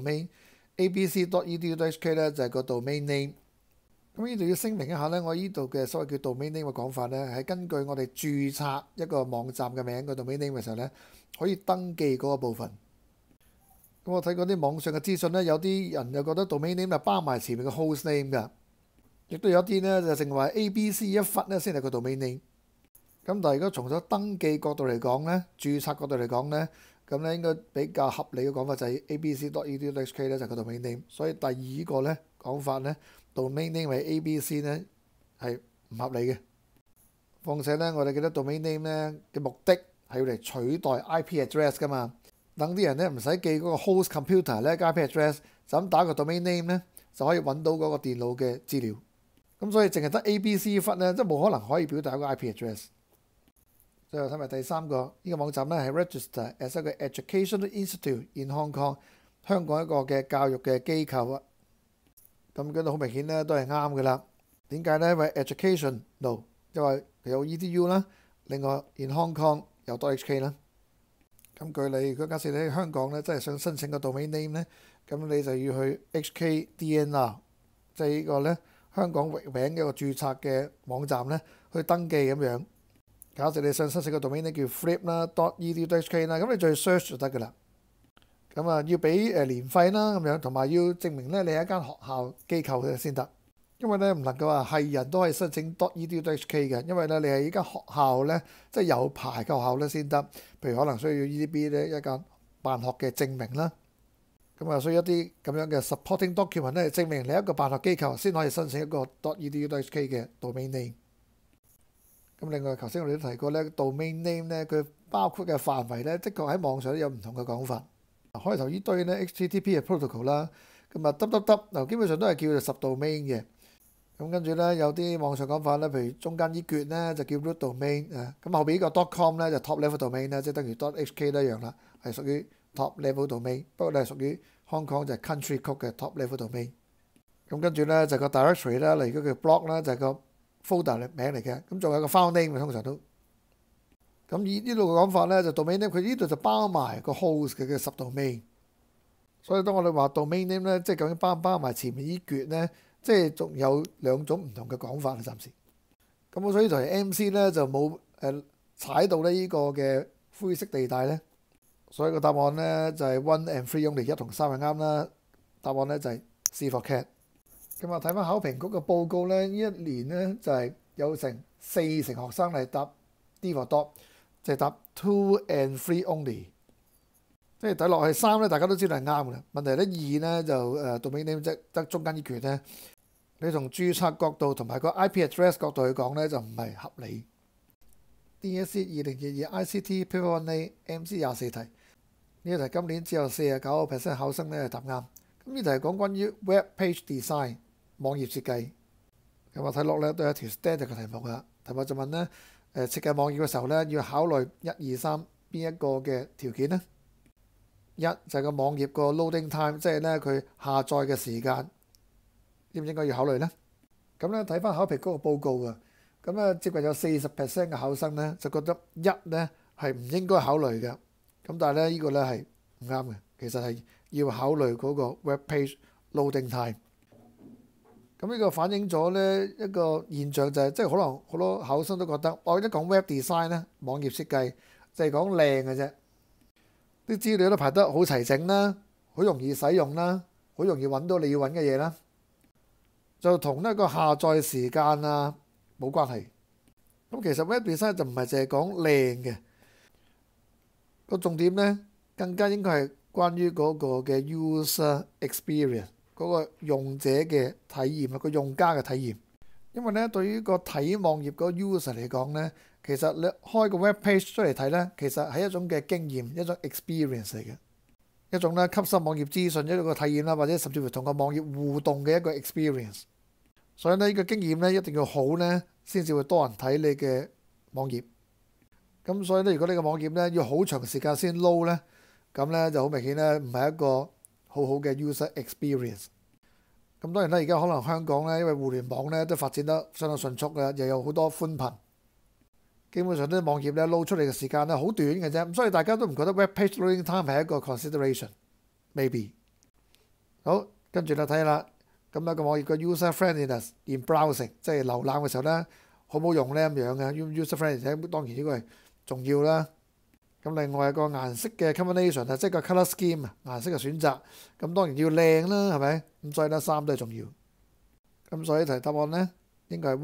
subdomain，abc.edu.hk 咧就係個 domain name。咁呢度要聲明一下咧，我呢度嘅所謂叫 domain name 嘅講法咧，係根據我哋註冊一個網站嘅名個 domain name 嘅時候咧，可以登記嗰個部分。咁我睇過啲網上嘅資訊咧，有啲人就覺得 domain name 係包埋前面嘅 host name 㗎，亦都有啲咧就淨係話 ABC 一忽咧先係個 domain name。咁但係如果從咗登記角度嚟講咧，註冊角度嚟講咧，咁咧應該比較合理嘅講法就係 abc.edu.hk 咧就係個 domain name。所以第二個咧講法咧。domain name 係 ABC 咧係唔合理嘅，況且咧我哋記得 domain name 咧嘅目的係要嚟取代 IP address 噶嘛，等啲人咧唔使記嗰個 host computer 咧 IP address， 就咁打個 domain name 咧就可以揾到嗰個電腦嘅資料。咁所以淨係得 ABC 忽咧，即係冇可能可以表達一個 IP address。最後睇埋第三個，呢個網站咧係 register as 一個 educational institute in Hong Kong， 香港一個嘅教育嘅機構啊。咁嗰度好明顯咧，都係啱嘅啦。點解咧？因為 education 度，因為有 EDU 啦，另外 in Hong Kong 有 .hk 啦。咁舉例，如果假設你喺香港咧，真係想申請個 domain name 咧，咁你就要去 HKDNR，即係呢個咧香港域名嘅一個註冊嘅網站咧，去登記咁樣。假設你想申請個 domain name 叫 flip 啦 .edu.hk 啦，咁你再 search 就得㗎啦。咁啊，要俾年費啦，咁樣同埋要證明咧，你係一間學校機構嘅先得。因為咧唔能夠話係人都可以申請 .edu.hk 嘅，因為咧你係依間學校咧，即係有牌嘅學校咧先得。譬如可能需要 EDB 咧一間辦學嘅證明啦，咁啊需要一啲咁樣嘅 supporting document 咧，證明你一個辦學機構先可以申請一個 .edu.hk 嘅 domain name。咁另外頭先我哋都提過咧 domain name 咧，佢包括嘅範圍咧，的確喺網上都有唔同嘅講法。開頭呢堆咧 HTTP 嘅 protocol 啦，咁啊 www 基本上都係叫做 subdomain 嘅。咁跟住咧有啲網上講法咧，譬如中間呢橛咧就叫 root domain 啊，咁後邊呢個 .com 咧就 top level domain 咧，即係等於 .hk 都一樣啦，係屬於 top level domain。不過你係屬於 Hong Kong 就係 country code 嘅 top level domain。咁跟住咧就個 directory 啦，例如嗰個 blog 啦就係個 folder 名嚟嘅。咁仲有個 file name 通常都。咁以呢度嘅講法咧，就 domain name 佢呢度就包埋個 host 嘅 subdomain。所以當我哋話 domain name 咧，即係究竟包唔包埋前面呢橛咧，即係仲有兩種唔同嘅講法啊，暫時。咁所以台 MC 咧就冇踩到呢個嘅灰色地帶咧。所以個答案咧就係 one and three only， 1同3係啱啦。答案咧就係 C for cat。咁啊睇翻考評局嘅報告咧，呢一年咧就係有成40%學生係答 D for dot。就係答 two and three only， 即係睇落去3咧，大家都知道係啱嘅啦。問題咧2咧就domain name 即得中間呢橛咧，你從註冊角度同埋個 IP address 角度去講咧就唔係合理。DSE 2022 ICT Paper 1A MC 24題，呢呢題今年只有49% 考生咧係答啱。咁呢題係講關於 Web Page Design 網頁設計。咁我睇落咧都係一條 static 嘅題目㗎。題目就問咧設計網頁嘅時候咧要考慮1、2、3邊一個嘅條件呢？一就係個網頁個 loading time， 即係咧佢下載嘅時間，應唔應該要考慮呢？咁咧睇翻考評局個報告㗎，咁咧接近有40% 嘅考生咧就覺得1咧係唔應該考慮嘅。咁但係咧呢個咧係唔啱嘅，其實係要考慮嗰個 web page loading time。咁呢個反映咗咧一個現象就係，即係可能好多考生都覺得，我一講 web design 咧，網頁設計就係講靚嘅啫，啲資料都排得好齊整啦，好容易使用啦，好容易揾到你要揾嘅嘢啦，就同呢個下載時間啊冇關係。咁其實 web design 就唔係淨係講靚嘅，個重點咧更加應該係關於嗰個嘅 user experience， 嗰個用者嘅體驗啊，個用家嘅體驗。因為咧對於個睇網頁嗰個 user 嚟講咧，其實你開個 web page 出嚟睇咧，其實係一種嘅經驗，一種 experience 嚟嘅，一種咧吸收網頁資訊一個體驗啦，或者甚至乎同個網頁互動嘅一個 experience。所以呢個經驗咧一定要好咧，先至會多人睇你嘅網頁。咁所以咧，如果你個網頁咧要好長時間先 load 咧，咁咧就好明顯咧唔係一個好好嘅 user experience。咁當然啦，而家可能香港咧，因為互聯網咧都發展得相當迅速嘅，又有好多寬頻，基本上啲網頁咧 load 出嚟嘅時間咧好短嘅啫。咁所以大家都唔覺得 web page loading time 係一個 consideration，maybe。好，跟住就睇啦。咁一個網頁嘅 user friendliness in browsing， 即係瀏覽嘅時候咧，好唔好用咧咁樣嘅 user friendliness， 當然呢個係重要啦。咁另外個顏色嘅 combination 啊，即係個 colour scheme 啊，顏色嘅選擇，咁當然要靚啦，係咪？咁所以咧3都係重要。咁所以題答案咧應該係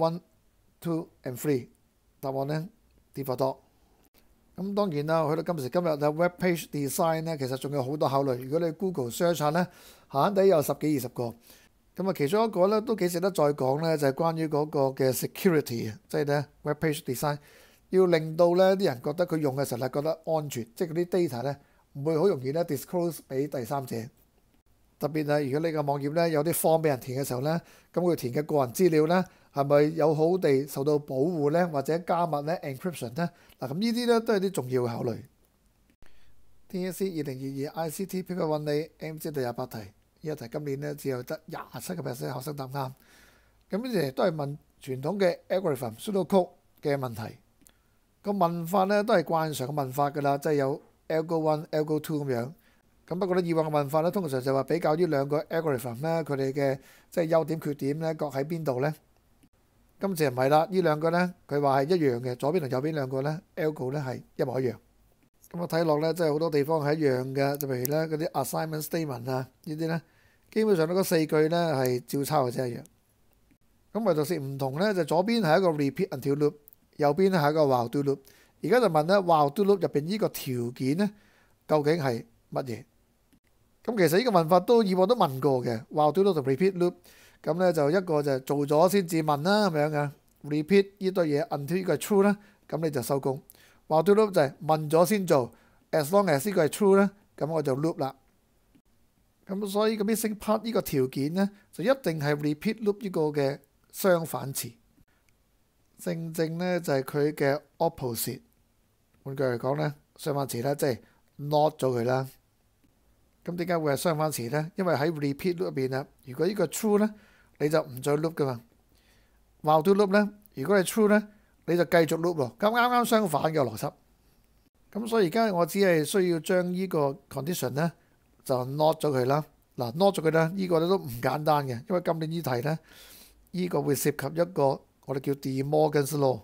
1、2 and 3。答案咧 D for dog。咁當然啦，去到今時今日嘅 web page design 咧，其實仲有好多考慮。如果你 Google search 下咧，閒閒地有10幾20個。咁啊，其中一個咧都幾值得再講咧，就係關於嗰個嘅 security 啊，即係咧 web page design 要令到咧啲人覺得佢用嘅時候係覺得安全，即係嗰啲 data 咧唔會好容易咧 disclose 俾第三者。特別係如果你個網頁咧有啲 form 俾人填嘅時候咧，咁佢填嘅個人資料咧係咪有好地受到保護咧，或者加密咧 encryption 咧？嗱，咁呢啲咧都係啲重要嘅考慮。DSE 2022 ICT Paper 1A MC 第28題。呢一題今年咧只有得27% 考生答啱，咁呢啲都係問傳統嘅 algorithm pseudocode 嘅問題。個問法咧都係慣常嘅問法㗎啦，即係有 algo 1、algo 2咁樣。咁不過咧以往嘅問法咧，通常就話比較呢兩個 algorithm 咧，佢哋嘅即係優點缺點咧，各喺邊度咧？今次唔係啦，呢兩個咧佢話係一樣嘅，左邊同右邊兩個咧 algo 咧係一模一樣。咁我睇落咧，即係好多地方係一樣嘅，就譬如咧嗰啲 assignment statement 啊呢啲咧。基本上嗰4句咧係照抄嘅啫一樣。咁唯獨是唔同咧，就左邊係一個 repeat until loop， 右邊咧係一個 while do loop。而家就問咧 while do loop 入邊呢個條件咧究竟係乜嘢？咁其實呢個問法都以往都問過嘅 while do loop 同 repeat loop。咁咧就一個就做咗先至問啦咁樣嘅 repeat 呢堆嘢 until 呢個係 true 啦，咁你就收工。while do loop 就係問咗先做 as long as 呢個係 true 咧，咁我就 loop 啦。咁所以個 missing part 呢個條件咧，就一定係 repeat loop 呢個嘅相反詞，正正咧就係佢嘅 opposite。換句嚟講咧，相反詞咧即係 not 咗佢啦。咁點解會係相反詞咧？因為喺 repeat loop 入邊啊，如果呢個 true 咧，你就唔再 loop 噶嘛。while do loop 咧，如果係 true 咧，你就繼續 loop 咯。咁啱相反嘅邏輯。咁所以而家我只係需要將呢個 condition 咧。就 not 咗佢啦。嗱 not 咗佢咧，呢個咧都唔簡單嘅，因為今年呢題咧，呢個會涉及一個我哋叫 De Morgan's Law。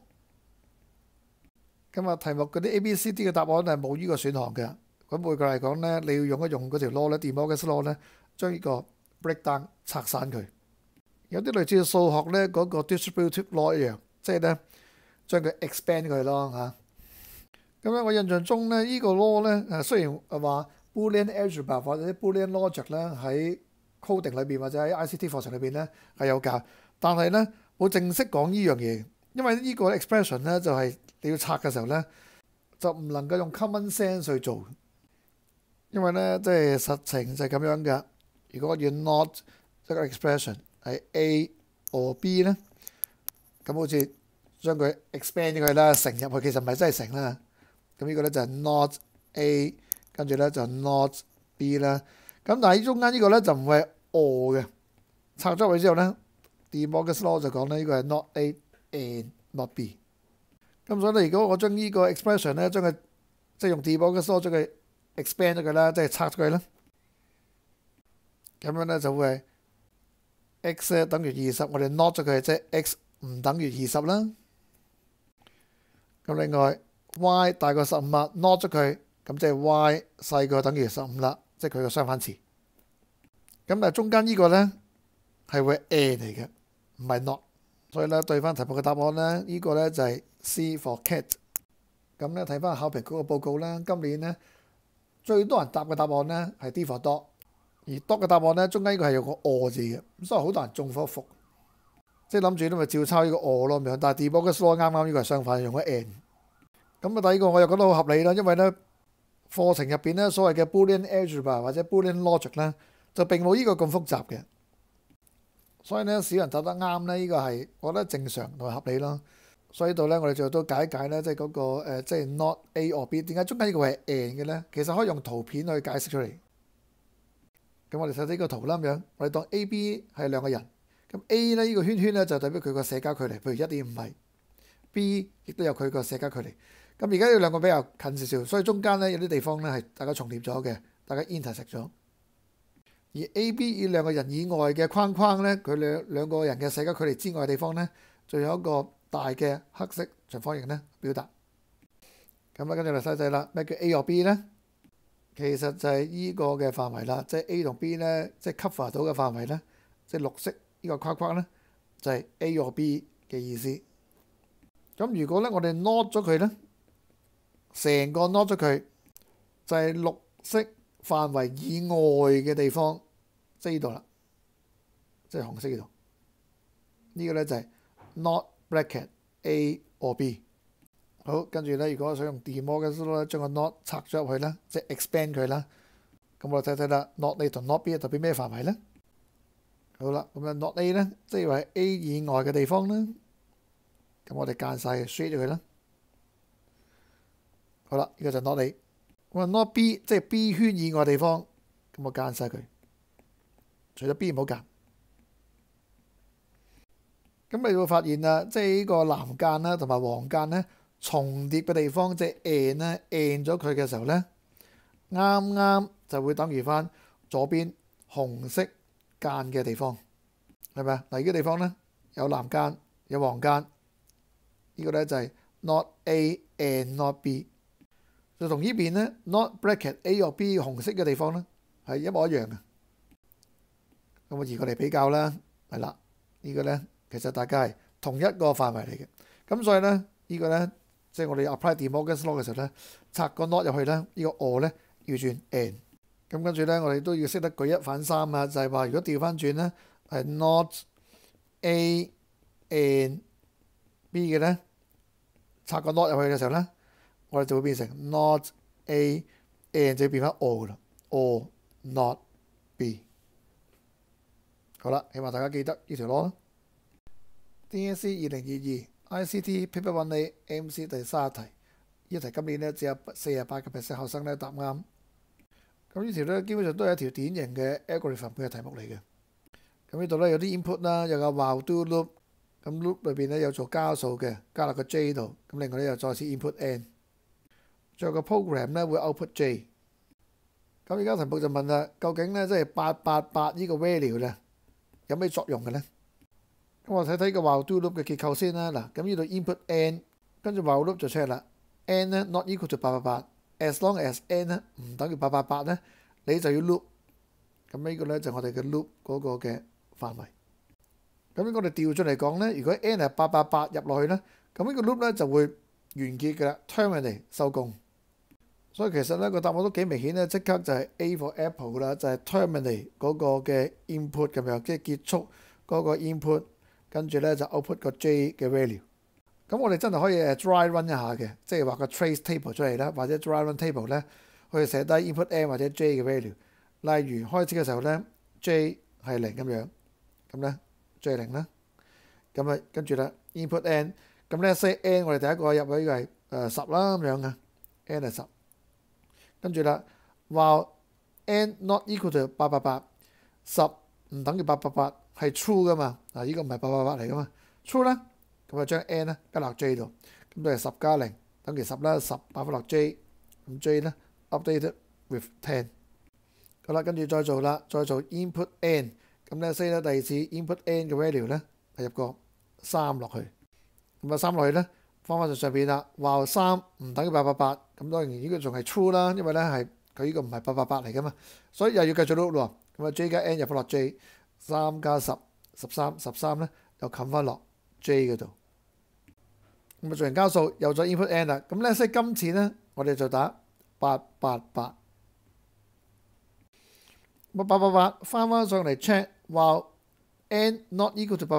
今日題目嗰啲 A、B、C、D 嘅答案係冇呢個選項嘅。咁每個嚟講咧，你要用一用嗰條 law 咧 De Morgan's Law 咧，將呢個 breakdown 拆散佢。有啲類似數學咧嗰個 distributive law 一樣，即係咧將佢 expand 佢咯嚇。咁咧我印象中咧呢個 law 咧雖然話Boolean algebra 或者 Boolean logic 咧喺 coding 裏邊或者喺 ICT 課程裏邊咧係有教，但係咧冇正式講呢樣嘢，因為呢個 expression 咧就係你要拆嘅時候咧就唔能夠用 common sense 去做。 因為咧即係實情就係咁樣嘅。如果我要 not 一個 expression 係 A or B 咧，咁好似將佢 expand 咗佢啦，乘入去其實唔係真係乘啦。咁呢個咧就係 not A， 跟住咧就 not B 啦。咁但係中間呢個咧就唔係 or 嘅，拆咗佢之後咧 De Morgan's Law 就講咧呢個係 not A and not B。咁所以咧，如果我將呢個 expression 咧將佢即係用 De Morgan's Law 將佢 expand 咗佢啦，即係拆咗佢啦，咁樣咧就會係 x 咧等於20，我哋 not 咗佢，即係 x 唔等於20啦。咁另外 y 大過15啦 ，not 咗佢，咁即係 y 細過等於15啦，即係佢個相反詞。咁但係中間呢個咧係會 and 嚟嘅，唔係 not。所以咧對翻題目嘅答案咧，呢個咧就係 C for cat。咁咧睇翻考評局嘅報告啦，今年咧最多人答嘅答案咧係 D for dog， 而 dog 嘅答案咧中間呢個係有個 or 字嘅，咁所以好多人中咗伏，即係諗住都咪照抄呢個 or 咯咁樣。但係 De Morgan's Law 啱啱呢個係相反，用咗 and。咁啊第二個我又覺得好合理啦，因為咧課程入邊咧所謂嘅 Boolean algebra 或者 Boolean logic 咧就並冇呢個咁複雜嘅。所以咧，少人答得啱咧，呢個係我覺得正常同埋合理咯。所以呢度咧，我哋最後都解一解咧，即係嗰個即係 not A or B， 點解中間呢個係 and 嘅咧？其實可以用圖片去解釋出嚟。咁我哋睇睇呢個圖啦，咁樣我哋當 A、B 係兩個人，咁 A 咧呢個圈圈咧就代表佢個社交距離，譬如1.5米；B 亦都有佢個社交距離。咁而家呢兩個比較近少少，所以中間咧有啲地方咧係大家重疊咗嘅，大家 intersect 咗。而 A、B 呢兩個人以外嘅框框咧，佢兩個人嘅社交距離之外嘅地方咧，就有一個大嘅黑色長方形咧表達。咁啊，跟住嚟細細啦，咩叫 A 或 B 咧？其實就係依個嘅範圍啦，即係 A 同 B 咧，即係 cover 到嘅範圍咧，即係綠色呢個框框咧，就係 A 或 B 嘅意思。咁如果咧我哋 not 咗佢咧，成個 not 咗佢，就係綠色範圍以外嘅地方，即係呢度啦，即係紅色呢度。呢個咧就係 not bracket A or B。好，跟住咧，如果我想用 De Morgan's Law 咧，將個 not 拆咗入去咧，即係 expand 佢啦。咁我睇睇啦 ，not A 同 not B 係代表咩範圍咧？好啦，咁啊 not A 咧，即係話 A 以外嘅地方啦。咁我哋間曬 shade 咗佢啦。好啦，呢個就 not A。咁啊 not B 即係 B 圈以外地方，咁我間曬佢，除咗 B 唔好間。咁你會發現啦，即係呢個藍間啦同埋黃間咧重疊嘅地方，即係 and 咧 and 咗佢嘅時候咧，啱啱就會等於翻左邊紅色間嘅地方，係咪啊？嗱，呢個地方咧有藍間有黃間，呢個咧就係 not A and not B。就同呢邊咧 not bracket A or B 紅色嘅地方咧係一模一樣嘅。咁我移過嚟比較啦，係啦，呢個咧其實大家係同一個範圍嚟嘅。咁所以咧呢個咧即係我哋 apply De Morgan's Law 嘅時候咧，拆個 not 入去咧，呢個 or 咧要轉 and。咁跟住咧我哋都要識得舉一反三啊，就係話如果調翻轉咧係 not A and B 嘅咧，拆個 not 入去嘅時候咧，我哋就會變成 not A and 就變翻 or 啦 ，or not B。好啦，希望大家記得呢條 law 啦。DSE 2022 ICT Paper 1A MC 第30題，呢題今年咧只有48% 學生咧答啱。咁呢條咧基本上都係一條典型嘅 algorithm 嘅題目嚟嘅。咁呢度咧有啲 input 啦，有個 while do loop， 咁 loop 裏邊咧有做加數嘅，加落個 j 度。咁另外咧又再次 input n， 最後個 program 咧會 output j。咁而家題目就問啦，究竟咧即係888呢個 value 咧有咩作用嘅咧？咁我睇睇個 while do loop 嘅結構先啦。嗱，咁呢度 input n， 跟住 while loop 就出嚟啦。n 咧 not equal to 888，as long as n 咧唔等於888咧，你就要 loop。咁呢個咧就我哋嘅 loop 嗰個嘅範圍。咁我哋調轉嚟講咧，如果 n 係888入落去咧，咁呢個 loop 咧就會完結嘅啦 ，terminate 收工。所以其實咧個答案都幾明顯咧，即刻就係 A for apple 啦，就係 terminate 嗰個嘅 input 咁樣，即係結束嗰個 input， 跟住咧就 output 個 j 嘅 value。咁我哋真係可以dry run 一下嘅，即係畫個 trace table 出嚟啦，或者 dry run table 咧去寫低 input n 或者 j 嘅 value。例如開始嘅時候咧 ，j 係0咁樣，咁咧 j 係0啦。咁啊跟住咧 input n， 咁咧 say n 我哋第一個入去嘅係10啦咁樣嘅 ，n 係10。跟住啦，話 n not equal to 888，10唔等於888係 true 噶嘛？嗱，呢個唔係888嚟噶嘛 ？true 啦，咁啊將 n 咧加落 j 度，咁都係10加0等於10啦，10擺翻落 j， 咁 j 咧 updated with 10。好啦，跟住再做啦，再做 input n， 咁咧 say 咧第二次 input n 嘅 value 咧係入個3落去，咁啊3落去咧翻返上邊啦，話3唔等於888，咁當然呢個仲係 true 啦，因為咧係佢呢個唔係888嚟噶嘛，所以又要繼續 loop 咯。咁啊 j 加 n 入翻落 j， 3加10 13咧又冚翻落 j 嗰度。咁啊做完交數有咗 input n 啦，咁咧所以今次咧我哋就打888。咁888翻上嚟 check， 話 n not equal to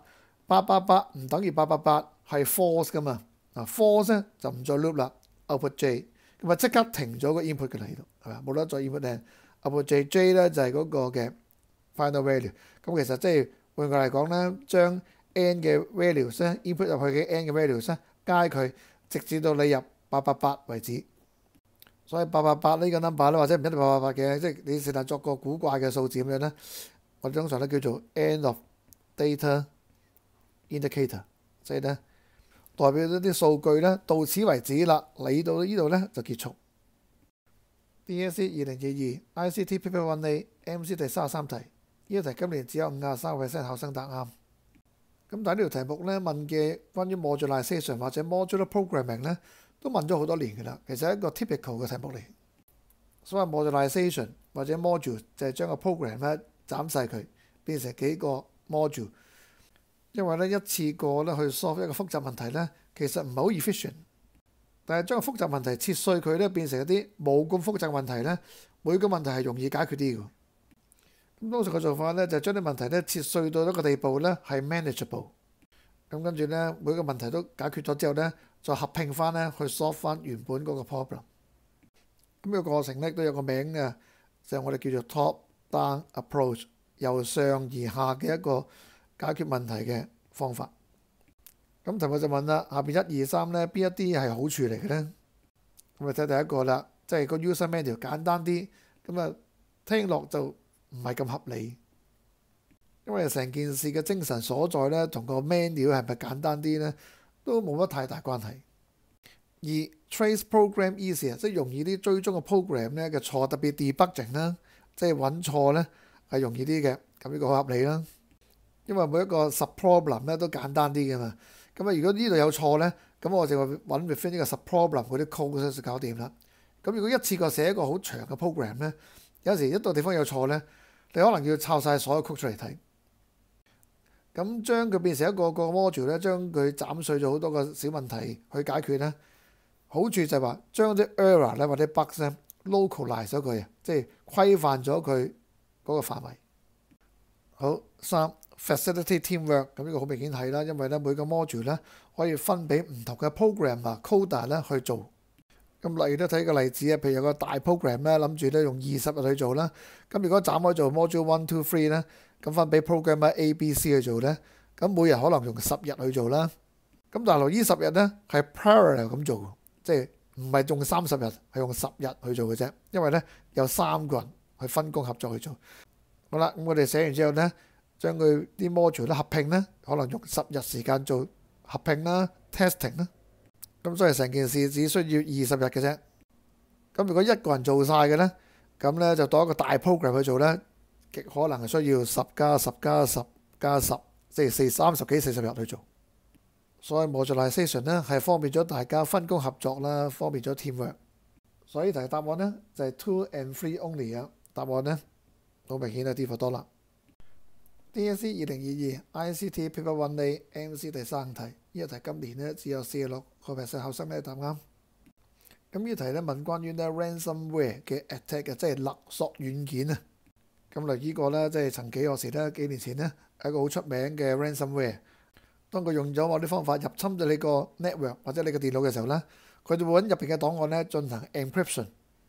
888，888唔等於888係 false 噶嘛。嗱 false 咧就唔再 loop 啦 ，output j， 咁啊即刻停咗個 input 嘅喺度，係嘛？冇得再 input n，output j 咧就係嗰個嘅 final value。咁其實即係換句嚟講咧，將 n 嘅 values 咧 input 入去嘅 n 嘅 values 咧加佢，直至到你入888為止。所以888呢個 number 咧，或者唔一定888嘅，即係你試下作個古怪嘅數字咁樣咧，我哋通常都叫做 end of data indicator， 所以咧代表咗啲數據咧到此為止啦，嚟到呢度咧就結束。DSE 2022 ICT Paper 1A MC 第33題，呢個題今年只有53% 考生答啱。咁但係呢條題目咧問嘅關於 modularization 或者 modular programming 咧，都問咗好多年嘅啦，其實係一個 typical 嘅題目嚟。所謂 modularization 或者 module 就係將個 program 咧斬細佢，變成幾個 module。因為咧一次過咧去 solve 一個複雜問題咧，其實唔係好 efficient。但係將個複雜問題切碎佢咧，變成一啲冇咁複雜問題咧，每個問題係容易解決啲嘅。咁通常嘅做法咧就係將啲問題咧切碎到一個地步咧係 manageable。咁跟住咧每個問題都解決咗之後咧，再合併翻咧去 solve 翻原本嗰個 problem。咁呢個過程咧都有個名嘅，就係我哋叫做 top down approach， 由上而下嘅一個解決問題嘅方法。咁題目就問啦，下邊1、2、3咧邊一啲係好處嚟嘅咧？咁啊睇第一個啦，即係個 user manual 簡單啲，咁啊聽落就唔係咁合理，因為成件事嘅精神所在咧，同個 manual 係咪簡單啲咧，都冇乜太大關係。而 trace program easier， 即係容易啲追蹤個 program 咧嘅錯，特別 debugging 啦，即係揾錯咧係容易啲嘅，咁呢個好合理啦。因為每一個 subproblem 咧都簡單啲嘅嘛。咁啊，如果呢度有錯咧，咁我就會揾 within 呢個 subproblem 嗰啲 code 就搞掂啦。咁如果一次過寫一個好長嘅 program 咧，有時一個地方有錯咧，你可能要抄晒所有 code 出嚟睇。咁將佢變成一個 module 咧，將佢斬碎咗好多個小問題去解決咧，好處就係話將啲 error 咧或者 bugs 咧 localize 咗佢啊，即係規範咗佢嗰個範圍。好，3 facility teamwork， 咁呢個好明顯係啦，因為咧每個 module 咧可以分俾唔同嘅 programmer coder 咧去做。咁例如都睇個例子啊，譬如有個大 program 咧，諗住咧用20日去做啦。咁如果斬開做 module 1、2、3咧，咁分俾 programmer A、B、C 去做咧，咁每日可能用10日去做啦。咁但係呢10日咧係 parallel 咁做，即係唔係用30日，係用10日去做嘅啫。因為咧有3個人去分工合作去做。好啦，咁我哋寫完之後咧，將佢啲 module 咧合併咧，可能用10日時間做合併啦、testing 啦。咁所以成件事只需要20日嘅啫。咁如果一個人做晒嘅咧，咁咧就當一個大 program 去做咧，極可能係需要10加10加10加10，即係30幾40日去做。所以 modularization 咧係方便咗大家分工合作啦，方便咗 teamwork。所以題答案咧就係 2 and 3 only 啊。答案咧好明顯係 D 多啦。DSE 2022 ICT Paper 1A MC 第3題，呢個題今年咧只有46% 考生咧答啱。咁呢題咧問關於咧 ransomware 嘅 attack 嘅，即係勒索軟件啊。咁嚟呢個咧即係曾幾何時咧，幾年前咧係一個好出名嘅 ransomware。當佢用咗某啲方法入侵咗你個 network 或者你個電腦嘅時候咧，佢就會揾入邊嘅檔案咧進行 encryption。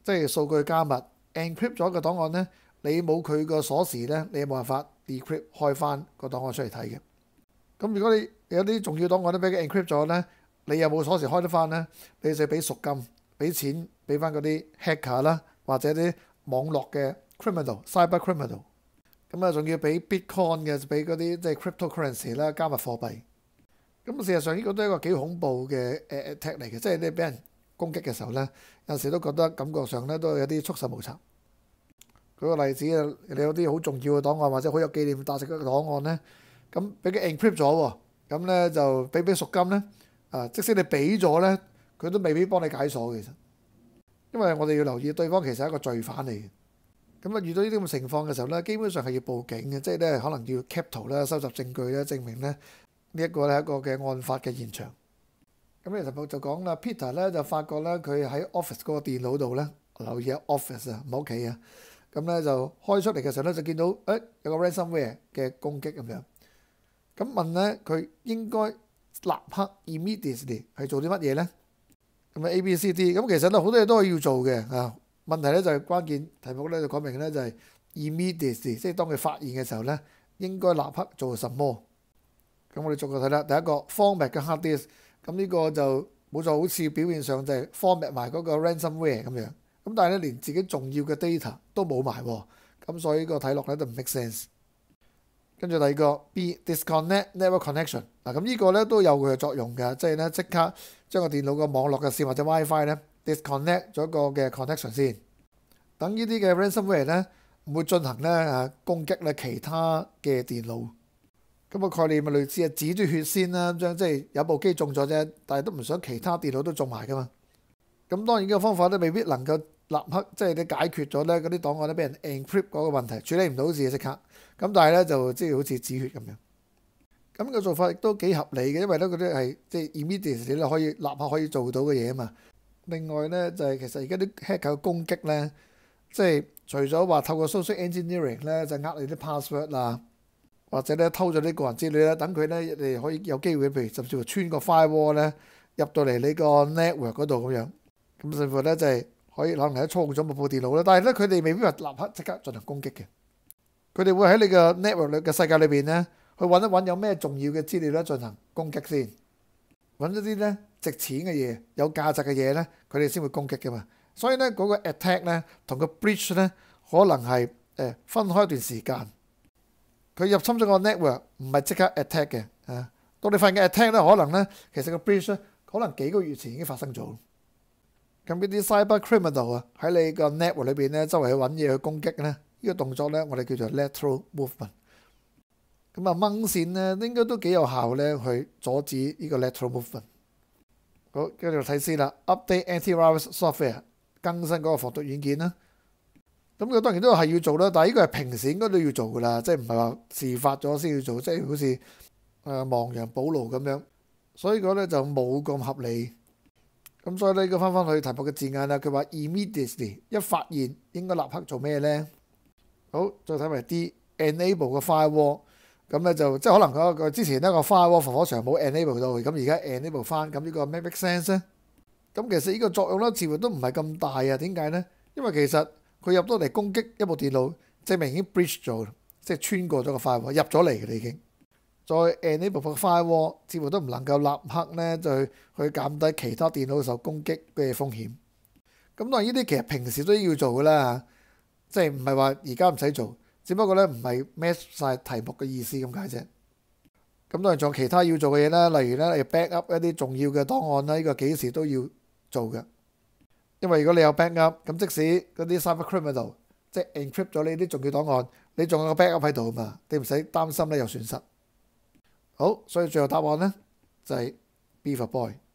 即係數據加密 encrypt 咗個檔案咧，你冇佢個鎖匙咧，你冇辦法 decrypt 開翻個檔案出嚟睇嘅。咁如果你有啲重要檔案都俾佢 encrypt 咗咧，你又冇鎖匙開得翻咧，你就俾贖金、俾錢俾翻嗰啲 hacker 啦，或者啲網絡嘅 criminal、cyber criminal。咁啊，仲要俾 bitcoin 嘅，俾嗰啲即係 cryptocurrency 啦，加密貨幣。咁事實上呢個都係一個幾恐怖嘅attack 嚟嘅，即係你俾人攻擊嘅時候咧，有時都覺得感覺上咧都有啲束手無策。舉個例子啊，你有啲好重要嘅檔案或者好有紀念價值嘅檔案咧，咁俾佢 encrypt 咗喎，咁咧就俾贖金咧，即使你俾咗咧，佢都未必幫你解鎖嘅。其實，因為我哋要留意對方其實係一個罪犯嚟嘅。咁啊，遇到呢啲咁嘅情況嘅時候咧，基本上係要報警嘅，即係咧可能要 cap 圖啦、收集證據咧，證明咧呢一個咧係一個嘅案發嘅現場。咁其實就講啦 ，Peter 咧就發覺咧佢喺 office 嗰個電腦度咧，留意下 office 啊，唔係屋企啊。咁咧就開出嚟嘅時候咧，就見到有個 ransomware 嘅攻擊咁樣。咁問咧佢應該立刻 immediately 係做啲乜嘢咧？咁啊 A、B、C、D 咁其實咧好多嘢都係要做嘅啊。問題咧就係關鍵題目咧就講明咧就係 immediately，即係當佢發現嘅時候咧，應該立刻做什麼？咁我哋逐個睇啦。第一個 format 嘅 hard disk， 咁呢個就冇錯，好似表面上就係 format 埋嗰個 ransomware 咁樣。咁但係咧連自己重要嘅 data 都冇埋喎，咁所以呢個睇落咧都唔 make sense。跟住第二個 B disconnect network connection， 嗱咁呢個咧都有佢嘅作用嘅，即係咧即刻將個電腦個網絡嘅線或者 WiFi 咧 disconnect 咗個嘅 connection 先，等呢啲嘅 ransomware 咧唔會進行咧攻擊咧其他嘅電腦。咁個概念咪類似係止住血先啦，將即係有部機中咗啫，但係都唔想其他電腦都中埋噶嘛。咁當然呢個方法咧未必能夠立刻即係你解決咗咧嗰啲檔案咧俾人 encrypt 嗰個問題，處理唔到字即刻。咁但係咧就即係好似止血咁樣。咁個做法亦都幾合理嘅，因為咧嗰啲係即係 immediately 咧可以立刻可以做到嘅嘢啊嘛。另外咧就係其實而家啲 hacker 嘅攻擊咧，即係除咗話透過 social engineering 咧就呃你啲 password 啊，或者咧偷咗啲個人資料咧，等佢咧你可以有機會，譬如甚至乎穿個 firewall 咧入到嚟你個 network 嗰度咁樣。咁甚至乎咧就係可以可能係操控咗部電腦啦，但係咧佢哋未必話立刻即刻進行攻擊嘅。佢哋會喺你個 network 嘅世界裏邊咧，去揾一揾有咩重要嘅資料咧進行攻擊先，揾一啲咧值錢嘅嘢、有價值嘅嘢咧，佢哋先會攻擊嘅嘛。所以咧嗰個 attack 咧同個 breach 咧可能係分開一段時間。佢入侵咗個 network 唔係即刻 attack 嘅啊。當你發現嘅 attack 咧，可能咧其實個 breach 咧可能幾個月前已經發生咗。咁呢啲 cyber criminal 啊喺你個 network 裏邊咧，周圍去揾嘢去攻擊咧，呢個動作咧，我哋叫做 lateral movement。咁啊掹線咧，應該都幾有效咧，去阻止呢個 lateral movement。好，跟住睇先啦 ，update antivirus software， 更新嗰個防毒軟件啦。咁佢當然都係要做啦，但係呢個係平時應該都要做噶啦，即係唔係話事發咗先要做，即係好似亡羊補牢咁樣。所以嗰咧就冇咁合理。咁所以呢個翻返去題目嘅字眼啦，佢話 immediately 一發現應該立刻做咩咧？好，再睇埋 D enable 嘅 firewall， 咁咧就即係可能佢之前呢個 firewall 防火牆冇 enable 到，咁而家 enable 翻，咁呢個 make sense 咧？咁其實呢個作用咧似乎都唔係咁大啊？點解咧？因為其實佢入到嚟攻擊一部電腦，證明已經 breach 咗，即係穿過咗個 firewall 入咗嚟嘅啦已經。再 enable 個 firewall， 似乎都唔能夠立刻咧就去減低其他電腦受攻擊嘅風險。咁當然呢啲其實平時都要做噶啦，即係唔係話而家唔使做，只不過咧唔係 match 晒題目嘅意思咁解啫。咁當然仲有其他要做嘅嘢啦，例如咧你 back up 一啲重要嘅檔案啦，呢個幾時都要做嘅。因為如果你有 back up，咁即使嗰啲 cyber criminal 即係 encrypt 咗你啲重要檔案，你仲有個 back up 喺度啊嘛，你唔使擔心咧有損失。好，所以最後答案咧就係 B for boy。